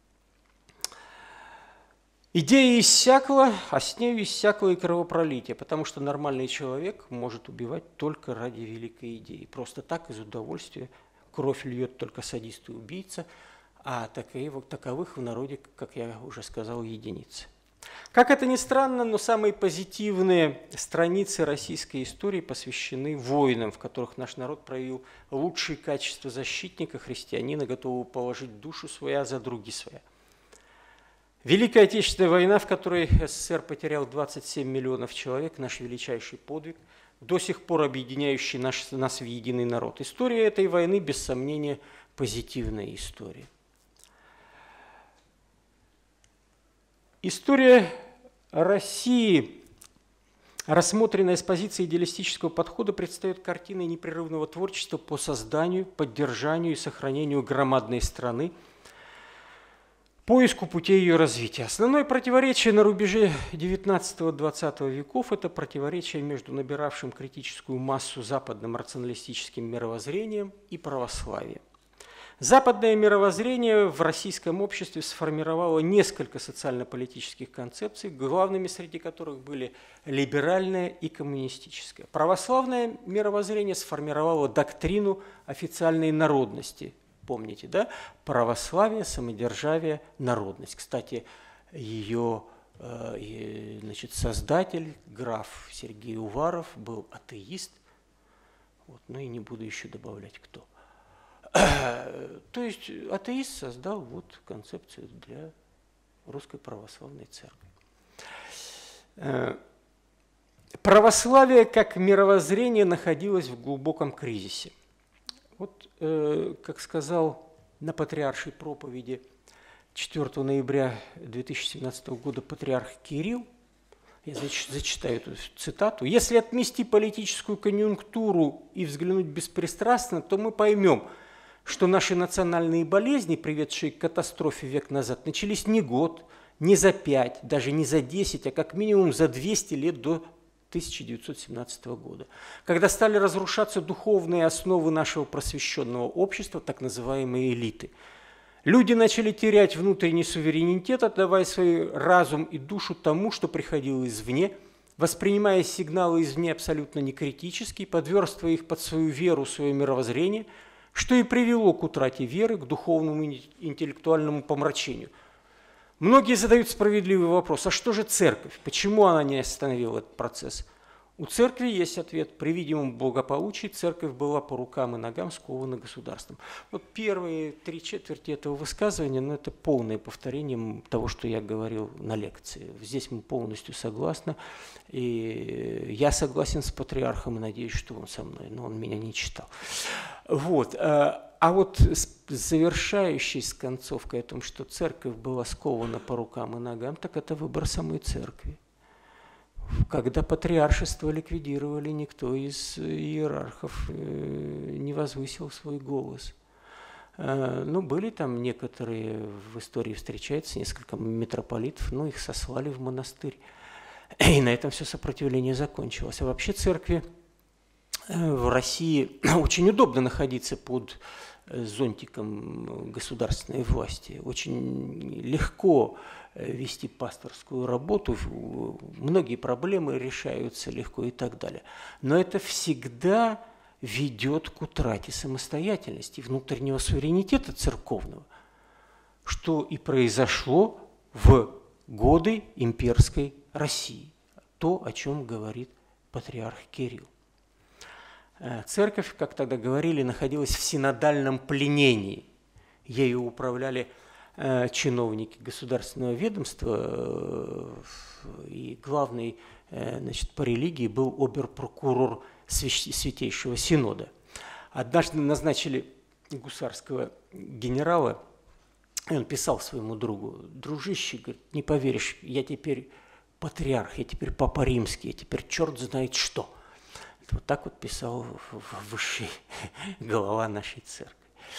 Speaker 2: Идея иссякла, а с ней иссякло и кровопролитие, потому что нормальный человек может убивать только ради великой идеи. Просто так, из удовольствия, кровь льет только садист и убийца, а таковых в народе, как я уже сказал, единицы. Как это ни странно, но самые позитивные страницы российской истории посвящены войнам, в которых наш народ проявил лучшие качества защитника, христианина, готового положить душу свою за други свои. Великая Отечественная война, в которой эс эс эс эр потерял двадцать семь миллионов человек, наш величайший подвиг, до сих пор объединяющий наш, нас в единый народ. История этой войны, без сомнения, позитивная история. История России, рассмотренная с позиции идеалистического подхода, предстает картиной непрерывного творчества по созданию, поддержанию и сохранению громадной страны, поиску путей ее развития. Основное противоречие на рубеже девятнадцатого-двадцатого веков – это противоречие между набиравшим критическую массу западным рационалистическим мировоззрением и православием. Западное мировоззрение в российском обществе сформировало несколько социально-политических концепций, главными среди которых были либеральное и коммунистическое. Православное мировоззрение сформировало доктрину официальной народности. Помните, да? Православие, самодержавие, народность. Кстати, ее значит, создатель, граф Сергей Уваров, был атеист. Вот, ну и не буду еще добавлять, кто. То есть атеист создал вот концепцию для Русской Православной Церкви. Православие как мировоззрение находилось в глубоком кризисе. Вот, как сказал на патриаршей проповеди четвёртого ноября две тысячи семнадцатого года патриарх Кирилл, я зачитаю эту цитату: «Если отмести политическую конъюнктуру и взглянуть беспристрастно, то мы поймем, что наши национальные болезни, приведшие к катастрофе век назад, начались не год, не за пять, даже не за десять, а как минимум за двести лет до тысяча девятьсот семнадцатого года, когда стали разрушаться духовные основы нашего просвещенного общества, так называемые элиты. Люди начали терять внутренний суверенитет, отдавая свой разум и душу тому, что приходило извне, воспринимая сигналы извне абсолютно некритически, подверстывая их под свою веру, свое мировоззрение, что и привело к утрате веры, к духовному и интеллектуальному помрачению. Многие задают справедливый вопрос: а что же церковь? Почему она не остановила этот процесс? У церкви есть ответ. При видимом благополучии церковь была по рукам и ногам скована государством. Вот первые три четверти этого высказывания, ну, это полное повторение того, что я говорил на лекции. Здесь мы полностью согласны. И я согласен с патриархом и надеюсь, что он со мной, но он меня не читал. Вот. А вот завершающей с концовкой о том, что церковь была скована по рукам и ногам, так это выбор самой церкви. Когда патриаршество ликвидировали, никто из иерархов не возвысил свой голос. Ну, были там некоторые, в истории встречается несколько митрополитов, но их сослали в монастырь. И на этом все сопротивление закончилось. А вообще церкви в России очень удобно находиться под зонтиком государственной власти. Очень легко вести пасторскую работу, многие проблемы решаются легко и так далее. Но это всегда ведет к утрате самостоятельности, внутреннего суверенитета церковного, что и произошло в годы имперской России. То, о чем говорит патриарх Кирилл. Церковь, как тогда говорили, находилась в синодальном пленении. Ею управляли чиновники государственного ведомства, и главный, значит, по религии был обер-прокурор Святейшего Синода. Однажды назначили гусарского генерала, и он писал своему другу: дружище, говорит, не поверишь, я теперь патриарх, я теперь папа римский, я теперь черт знает что. Вот так вот писал высший глава нашей церкви.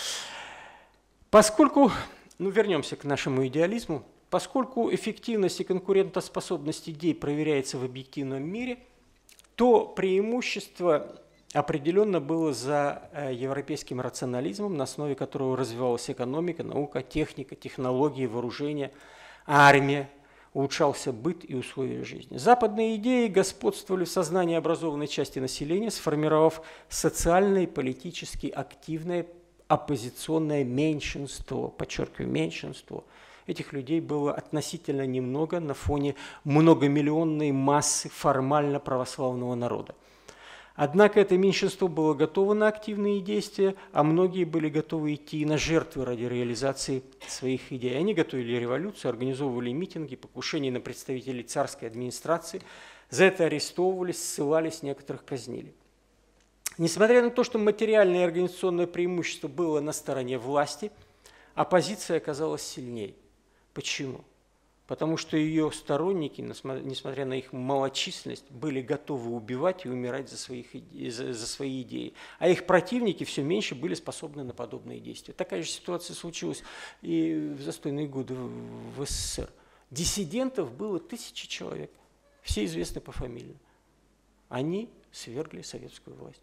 Speaker 2: Поскольку, ну вернемся к нашему идеализму, поскольку эффективность и конкурентоспособность идей проверяется в объективном мире, то преимущество определенно было за европейским рационализмом, на основе которого развивалась экономика, наука, техника, технологии, вооружение, армия, улучшался быт и условия жизни. Западные идеи господствовали в сознании образованной части населения, сформировав социально и политически активное оппозиционное меньшинство, подчеркиваю, меньшинство. Этих людей было относительно немного на фоне многомиллионной массы формально православного народа. Однако это меньшинство было готово на активные действия, а многие были готовы идти на жертвы ради реализации своих идей. Они готовили революцию, организовывали митинги, покушения на представителей царской администрации. За это арестовывались, ссылались, некоторых казнили. Несмотря на то, что материальное и организационное преимущество было на стороне власти, оппозиция оказалась сильней. Почему? Потому что ее сторонники, несмотря на их малочисленность, были готовы убивать и умирать за, своих, за, за свои идеи. А их противники все меньше были способны на подобные действия. Такая же ситуация случилась и в застойные годы в СССР. Диссидентов было тысячи человек, все известны пофамильно. Они свергли советскую власть.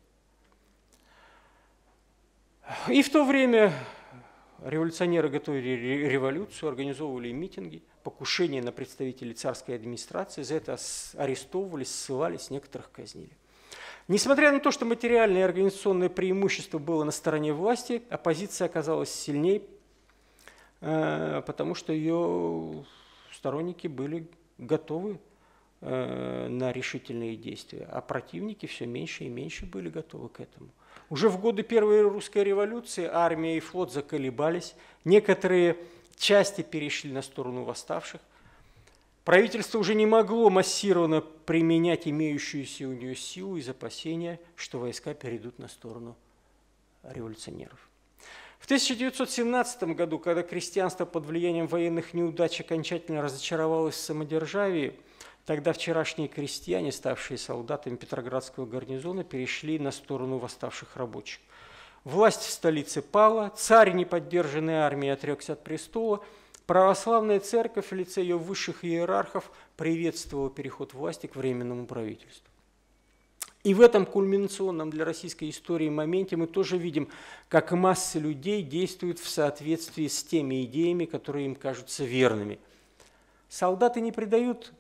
Speaker 2: И в то время революционеры готовили революцию, организовывали митинги, покушения на представителей царской администрации, за это арестовывались, ссылались, некоторых казнили. Несмотря на то, что материальное и организационное преимущество было на стороне власти, оппозиция оказалась сильней, потому что ее сторонники были готовы на решительные действия, а противники все меньше и меньше были готовы к этому. Уже в годы Первой русской революции армия и флот заколебались, некоторые части перешли на сторону восставших. Правительство уже не могло массированно применять имеющуюся у нее силу из опасения, что войска перейдут на сторону революционеров. В тысяча девятьсот семнадцатом году, когда крестьянство под влиянием военных неудач окончательно разочаровалось в самодержавии, тогда вчерашние крестьяне, ставшие солдатами Петроградского гарнизона, перешли на сторону восставших рабочих. Власть в столице пала, царь, не поддержанный армией, отрекся от престола. Православная церковь в лице ее высших иерархов приветствовала переход власти к временному правительству. И в этом кульминационном для российской истории моменте мы тоже видим, как массы людей действуют в соответствии с теми идеями, которые им кажутся верными. Солдаты не предают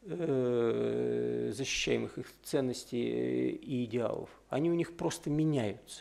Speaker 2: э, защищаемых их ценностей и идеалов, они у них просто меняются.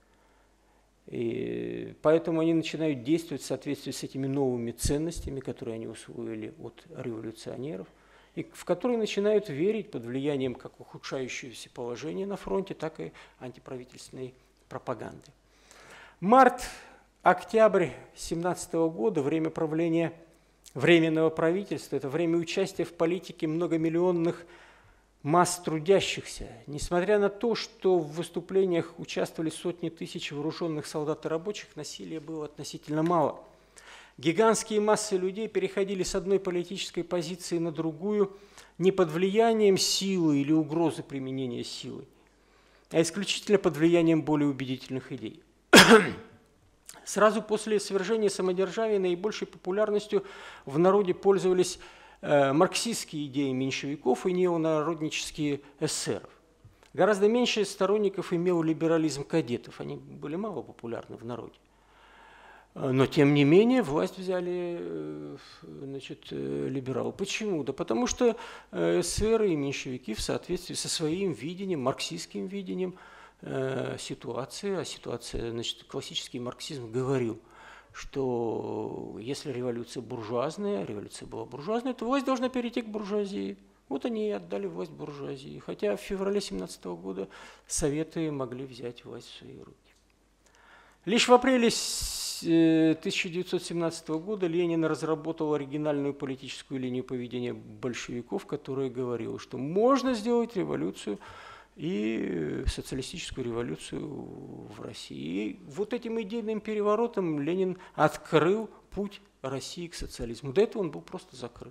Speaker 2: И поэтому они начинают действовать в соответствии с этими новыми ценностями, которые они усвоили от революционеров. и в которые начинают верить под влиянием как ухудшающегося положения на фронте, так и антиправительственной пропаганды. Март-октябрь две тысячи семнадцатого года, время правления Временного правительства, это время участия в политике многомиллионных масс трудящихся. Несмотря на то, что в выступлениях участвовали сотни тысяч вооруженных солдат и рабочих, насилия было относительно мало. Гигантские массы людей переходили с одной политической позиции на другую не под влиянием силы или угрозы применения силы, а исключительно под влиянием более убедительных идей. Сразу после свержения самодержавия наибольшей популярностью в народе пользовались э, марксистские идеи меньшевиков и неонароднические эсеров. Гораздо меньше сторонников имел либерализм кадетов, они были мало популярны в народе. Но, тем не менее, власть взяли э, значит, э, либералы. Почему? Да потому что э, эсеры и меньшевики в соответствии со своим видением, марксистским видением, ситуации, а ситуация, значит, классический марксизм говорил, что если революция буржуазная, революция была буржуазная, то власть должна перейти к буржуазии. Вот они и отдали власть буржуазии, хотя в феврале семнадцатого года Советы могли взять власть в свои руки. Лишь в апреле тысяча девятьсот семнадцатого года Ленин разработал оригинальную политическую линию поведения большевиков, которая говорила, что можно сделать революцию и социалистическую революцию в России. И вот этим идейным переворотом Ленин открыл путь России к социализму. До этого он был просто закрыт.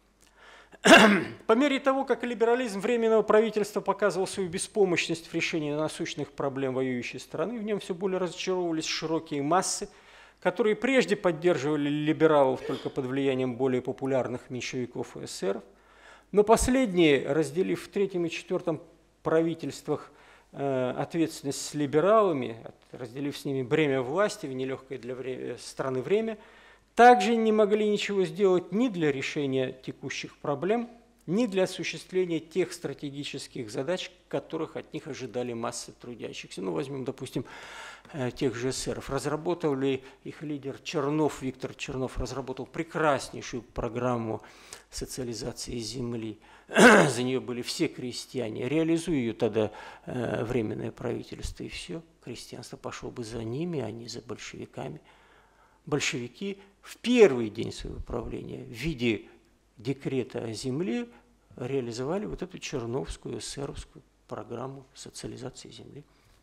Speaker 2: По мере того, как либерализм Временного правительства показывал свою беспомощность в решении насущных проблем воюющей страны, в нем все более разочаровывались широкие массы, которые прежде поддерживали либералов только под влиянием более популярных меньшевиков и эсеров, но последние, разделив в третьем и четвертом правительствах э, ответственность с либералами, разделив с ними бремя власти в нелегкое для вре- страны время, также не могли ничего сделать ни для решения текущих проблем, ни для осуществления тех стратегических задач, которых от них ожидали массы трудящихся. Ну, возьмем, допустим, э, тех же эсеров. Разработали их лидер Чернов, Виктор Чернов, разработал прекраснейшую программу социализации земли. За нее были все крестьяне. Реализуя ее тогда э, Временное правительство, и все. Крестьянство пошло бы за ними, а не за большевиками. Большевики в первый день своего правления в виде декрета о земле реализовали вот эту черновскую эсеровскую программу социализации земли.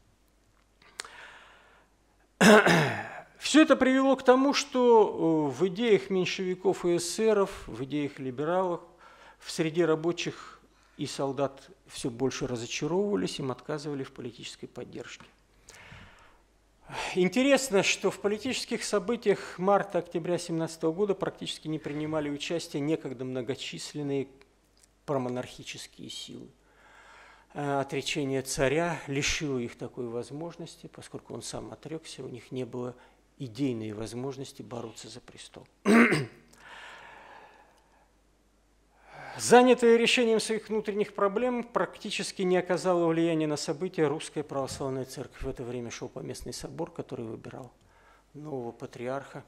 Speaker 2: Все это привело к тому, что в идеях меньшевиков и эсеров, в идеях либералов, в среде рабочих и солдат все больше разочаровывались, им отказывали в политической поддержке. Интересно, что в политических событиях марта-октября две тысячи семнадцатого года практически не принимали участие некогда многочисленные промонархические силы. Отречение царя лишило их такой возможности, поскольку он сам отрекся, у них не было идейной возможности бороться за престол. Занятая решением своих внутренних проблем, практически не оказала влияния на события Русская Православная Церковь. В это время шел поместный собор, который выбирал нового патриарха.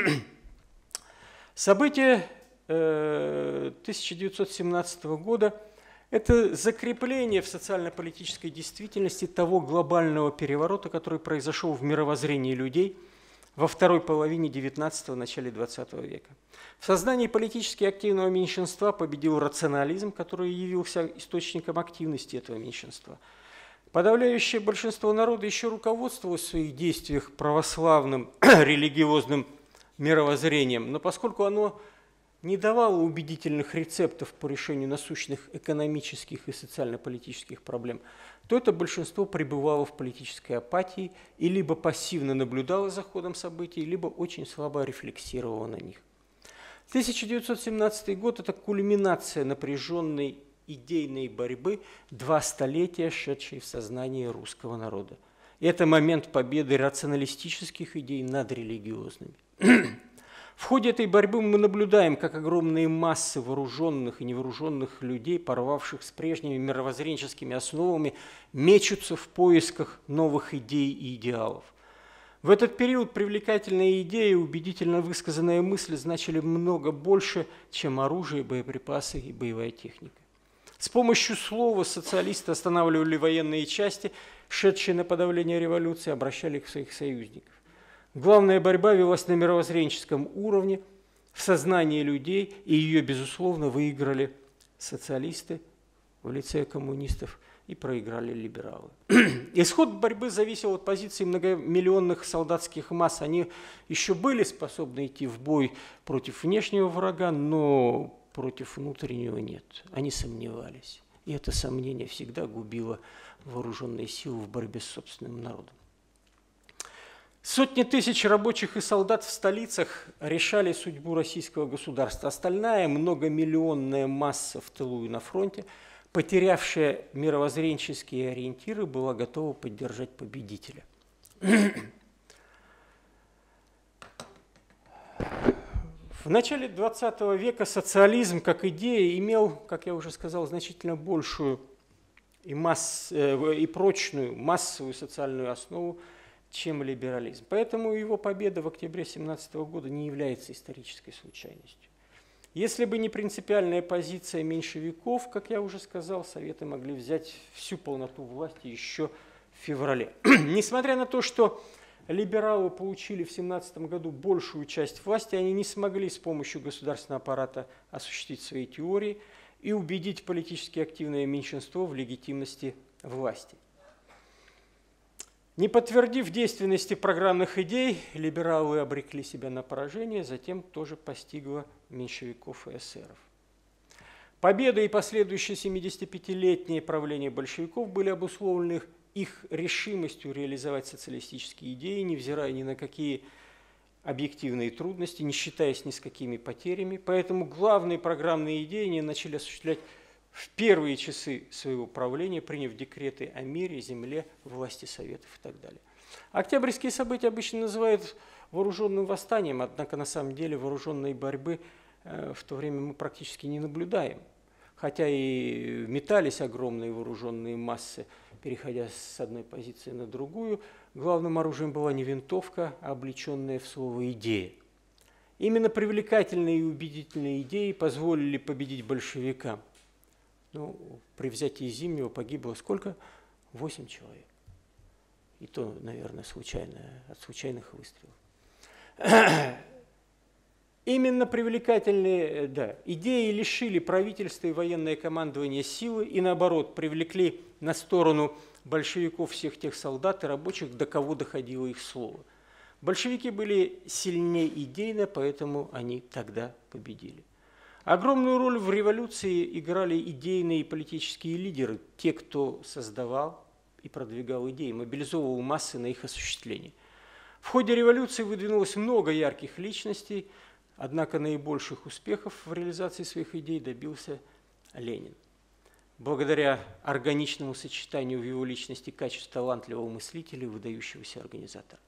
Speaker 2: События тысяча девятьсот семнадцатого года – это закрепление в социально-политической действительности того глобального переворота, который произошел в мировоззрении людей во второй половине девятнадцатого – начале двадцатого века. В сознании политически активного меньшинства победил рационализм, который явился источником активности этого меньшинства. Подавляющее большинство народа еще руководствовалось в своих действиях православным религиозным мировоззрением, но поскольку оно не давало убедительных рецептов по решению насущных экономических и социально-политических проблем, то это большинство пребывало в политической апатии и либо пассивно наблюдало за ходом событий, либо очень слабо рефлексировало на них. тысяча девятьсот семнадцатый год – это кульминация напряженной идейной борьбы, два столетия шедшей в сознании русского народа. Это момент победы рационалистических идей над религиозными. В ходе этой борьбы мы наблюдаем, как огромные массы вооруженных и невооруженных людей, порвавших с прежними мировоззренческими основами, мечутся в поисках новых идей и идеалов. В этот период привлекательные идеи и убедительно высказанные мысли значили много больше, чем оружие, боеприпасы и боевая техника. С помощью слова социалисты останавливали военные части, шедшие на подавление революции, обращали их в своих союзников. Главная борьба велась на мировоззренческом уровне, в сознании людей, и ее, безусловно, выиграли социалисты в лице коммунистов и проиграли либералы. Исход борьбы зависел от позиции многомиллионных солдатских масс. Они еще были способны идти в бой против внешнего врага, но против внутреннего нет. Они сомневались. И это сомнение всегда губило вооруженные силы в борьбе с собственным народом. Сотни тысяч рабочих и солдат в столицах решали судьбу российского государства. Остальная многомиллионная масса в тылу и на фронте, потерявшая мировоззренческие ориентиры, была готова поддержать победителя. В начале двадцатого века социализм как идея имел, как я уже сказал, значительно большую и, масс, и прочную массовую социальную основу, чем либерализм. Поэтому его победа в октябре тысяча девятьсот семнадцатого года не является исторической случайностью. Если бы не принципиальная позиция меньшевиков, как я уже сказал, Советы могли взять всю полноту власти еще в феврале. Несмотря на то, что либералы получили в семнадцатом году большую часть власти, они не смогли с помощью государственного аппарата осуществить свои теории и убедить политически активное меньшинство в легитимности власти. Не подтвердив действенности программных идей, либералы обрекли себя на поражение, затем тоже постигло меньшевиков и эсеров. Победа и последующее семидесятипятилетнее правление большевиков были обусловлены их решимостью реализовать социалистические идеи, невзирая ни на какие объективные трудности, не считаясь ни с какими потерями. Поэтому главные программные идеи они начали осуществлять в первые часы своего правления, приняв декреты о мире, земле, власти Советов и так далее. Октябрьские события обычно называют вооруженным восстанием, однако на самом деле вооруженной борьбы в то время мы практически не наблюдаем. Хотя и метались огромные вооруженные массы, переходя с одной позиции на другую, главным оружием была не винтовка, а облеченная в слово идея. Именно привлекательные и убедительные идеи позволили победить большевикам. Ну, при взятии Зимнего погибло сколько? Восемь человек. И то, наверное, случайно, от случайных выстрелов. Именно привлекательные да, идеи лишили правительства и военное командование силы и, наоборот, привлекли на сторону большевиков всех тех солдат и рабочих, до кого доходило их слово. Большевики были сильнее идейно, поэтому они тогда победили. Огромную роль в революции играли идейные и политические лидеры, те, кто создавал и продвигал идеи, мобилизовывал массы на их осуществление. В ходе революции выдвинулось много ярких личностей, однако наибольших успехов в реализации своих идей добился Ленин. Благодаря органичному сочетанию в его личности качеств талантливого мыслителя и выдающегося организатора.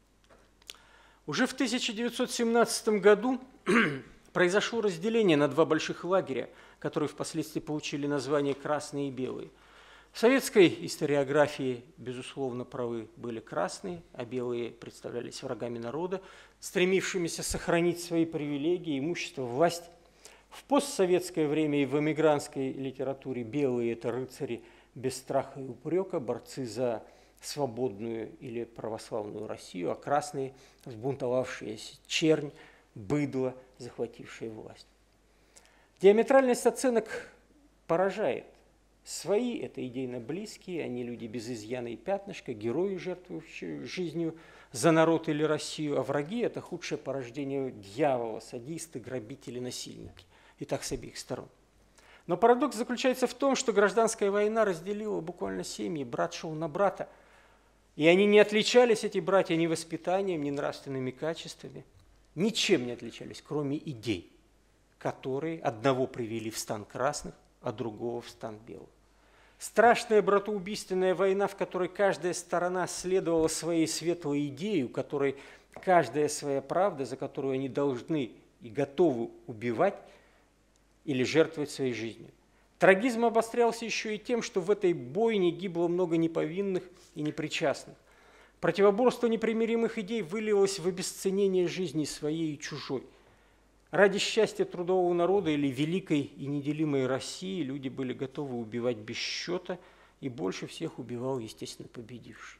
Speaker 2: Уже в тысяча девятьсот семнадцатом году произошло разделение на два больших лагеря, которые впоследствии получили название «красные» и «белые». В советской историографии, безусловно, правы были красные, а белые представлялись врагами народа, стремившимися сохранить свои привилегии, имущество, власть. В постсоветское время и в эмигрантской литературе белые – это рыцари без страха и упрека, борцы за свободную или православную Россию, а красные – взбунтовавшиеся чернь, быдло, захватившее власть. Диаметральность оценок поражает. Свои – это идейно близкие, они люди без изъяна и пятнышка, герои, жертвующие жизнью за народ или Россию, а враги – это худшее порождение дьявола, садисты, грабители, насильники. И так с обеих сторон. Но парадокс заключается в том, что гражданская война разделила буквально семьи, брат шел на брата. И они не отличались, эти братья, ни воспитанием, ни нравственными качествами. Ничем не отличались, кроме идей, которые одного привели в стан красных, а другого в стан белых. Страшная братоубийственная война, в которой каждая сторона следовала своей светлой идее, у которой каждая своя правда, за которую они должны и готовы убивать или жертвовать своей жизнью. Трагизм обострялся еще и тем, что в этой бойне гибло много неповинных и непричастных. Противоборство непримиримых идей вылилось в обесценение жизни своей и чужой. Ради счастья трудового народа или великой и неделимой России люди были готовы убивать без счета, и больше всех убивал, естественно, победивший.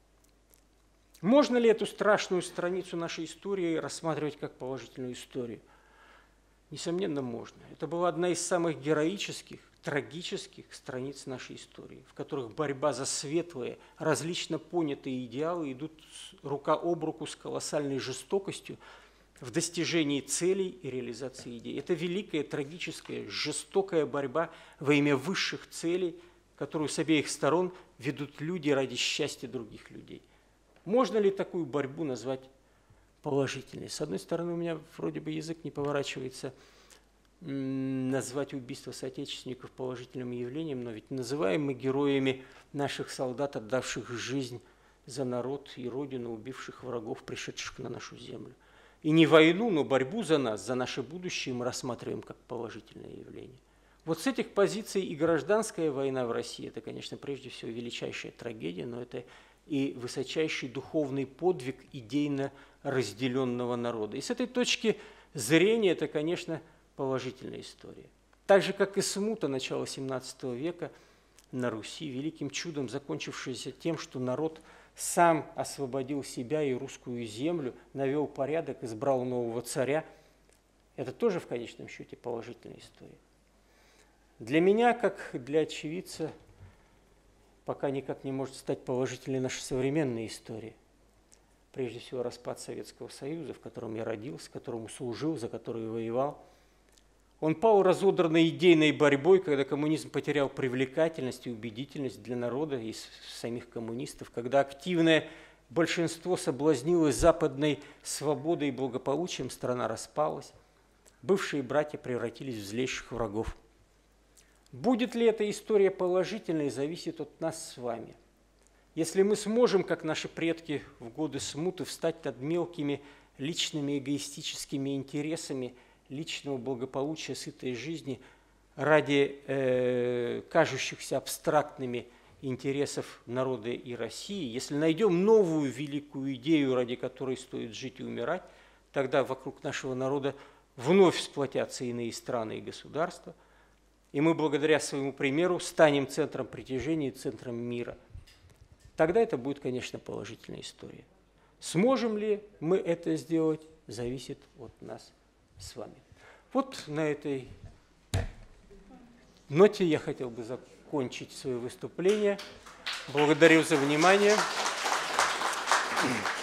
Speaker 2: Можно ли эту страшную страницу нашей истории рассматривать как положительную историю? Несомненно, можно. Это была одна из самых героических, трагических страниц нашей истории, в которых борьба за светлые, различно понятые идеалы идут рука об руку с колоссальной жестокостью в достижении целей и реализации идей. Это великая, трагическая, жестокая борьба во имя высших целей, которую с обеих сторон ведут люди ради счастья других людей. Можно ли такую борьбу назвать положительной? С одной стороны, у меня вроде бы язык не поворачивается назвать убийство соотечественников положительным явлением, но ведь называем мы героями наших солдат, отдавших жизнь за народ и родину, убивших врагов, пришедших на нашу землю. И не войну, но борьбу за нас, за наше будущее мы рассматриваем как положительное явление. Вот с этих позиций и гражданская война в России – это, конечно, прежде всего величайшая трагедия, но это и высочайший духовный подвиг идейно разделенного народа. И с этой точки зрения это, конечно, положительная история. Так же, как и смута начала семнадцатого века на Руси, великим чудом закончившаяся тем, что народ сам освободил себя и русскую землю, навел порядок, избрал нового царя, это тоже в конечном счете положительная история. Для меня, как для очевидца, пока никак не может стать положительной наша современная история. Прежде всего, распад Советского Союза, в котором я родился, которому служил, за который воевал. Он пал разодранной идейной борьбой, когда коммунизм потерял привлекательность и убедительность для народа и самих коммунистов, когда активное большинство соблазнилось западной свободой и благополучием, страна распалась, бывшие братья превратились в злейших врагов. Будет ли эта история положительной, зависит от нас с вами. Если мы сможем, как наши предки в годы смуты, встать над мелкими личными эгоистическими интересами личного благополучия, сытой жизни ради э, кажущихся абстрактными интересов народа и России, если найдем новую великую идею, ради которой стоит жить и умирать, тогда вокруг нашего народа вновь сплотятся иные страны и государства, и мы благодаря своему примеру станем центром притяжения и центром мира. Тогда это будет, конечно, положительная история. Сможем ли мы это сделать, зависит от нас с вами. Вот на этой ноте я хотел бы закончить свое выступление. Благодарю за внимание.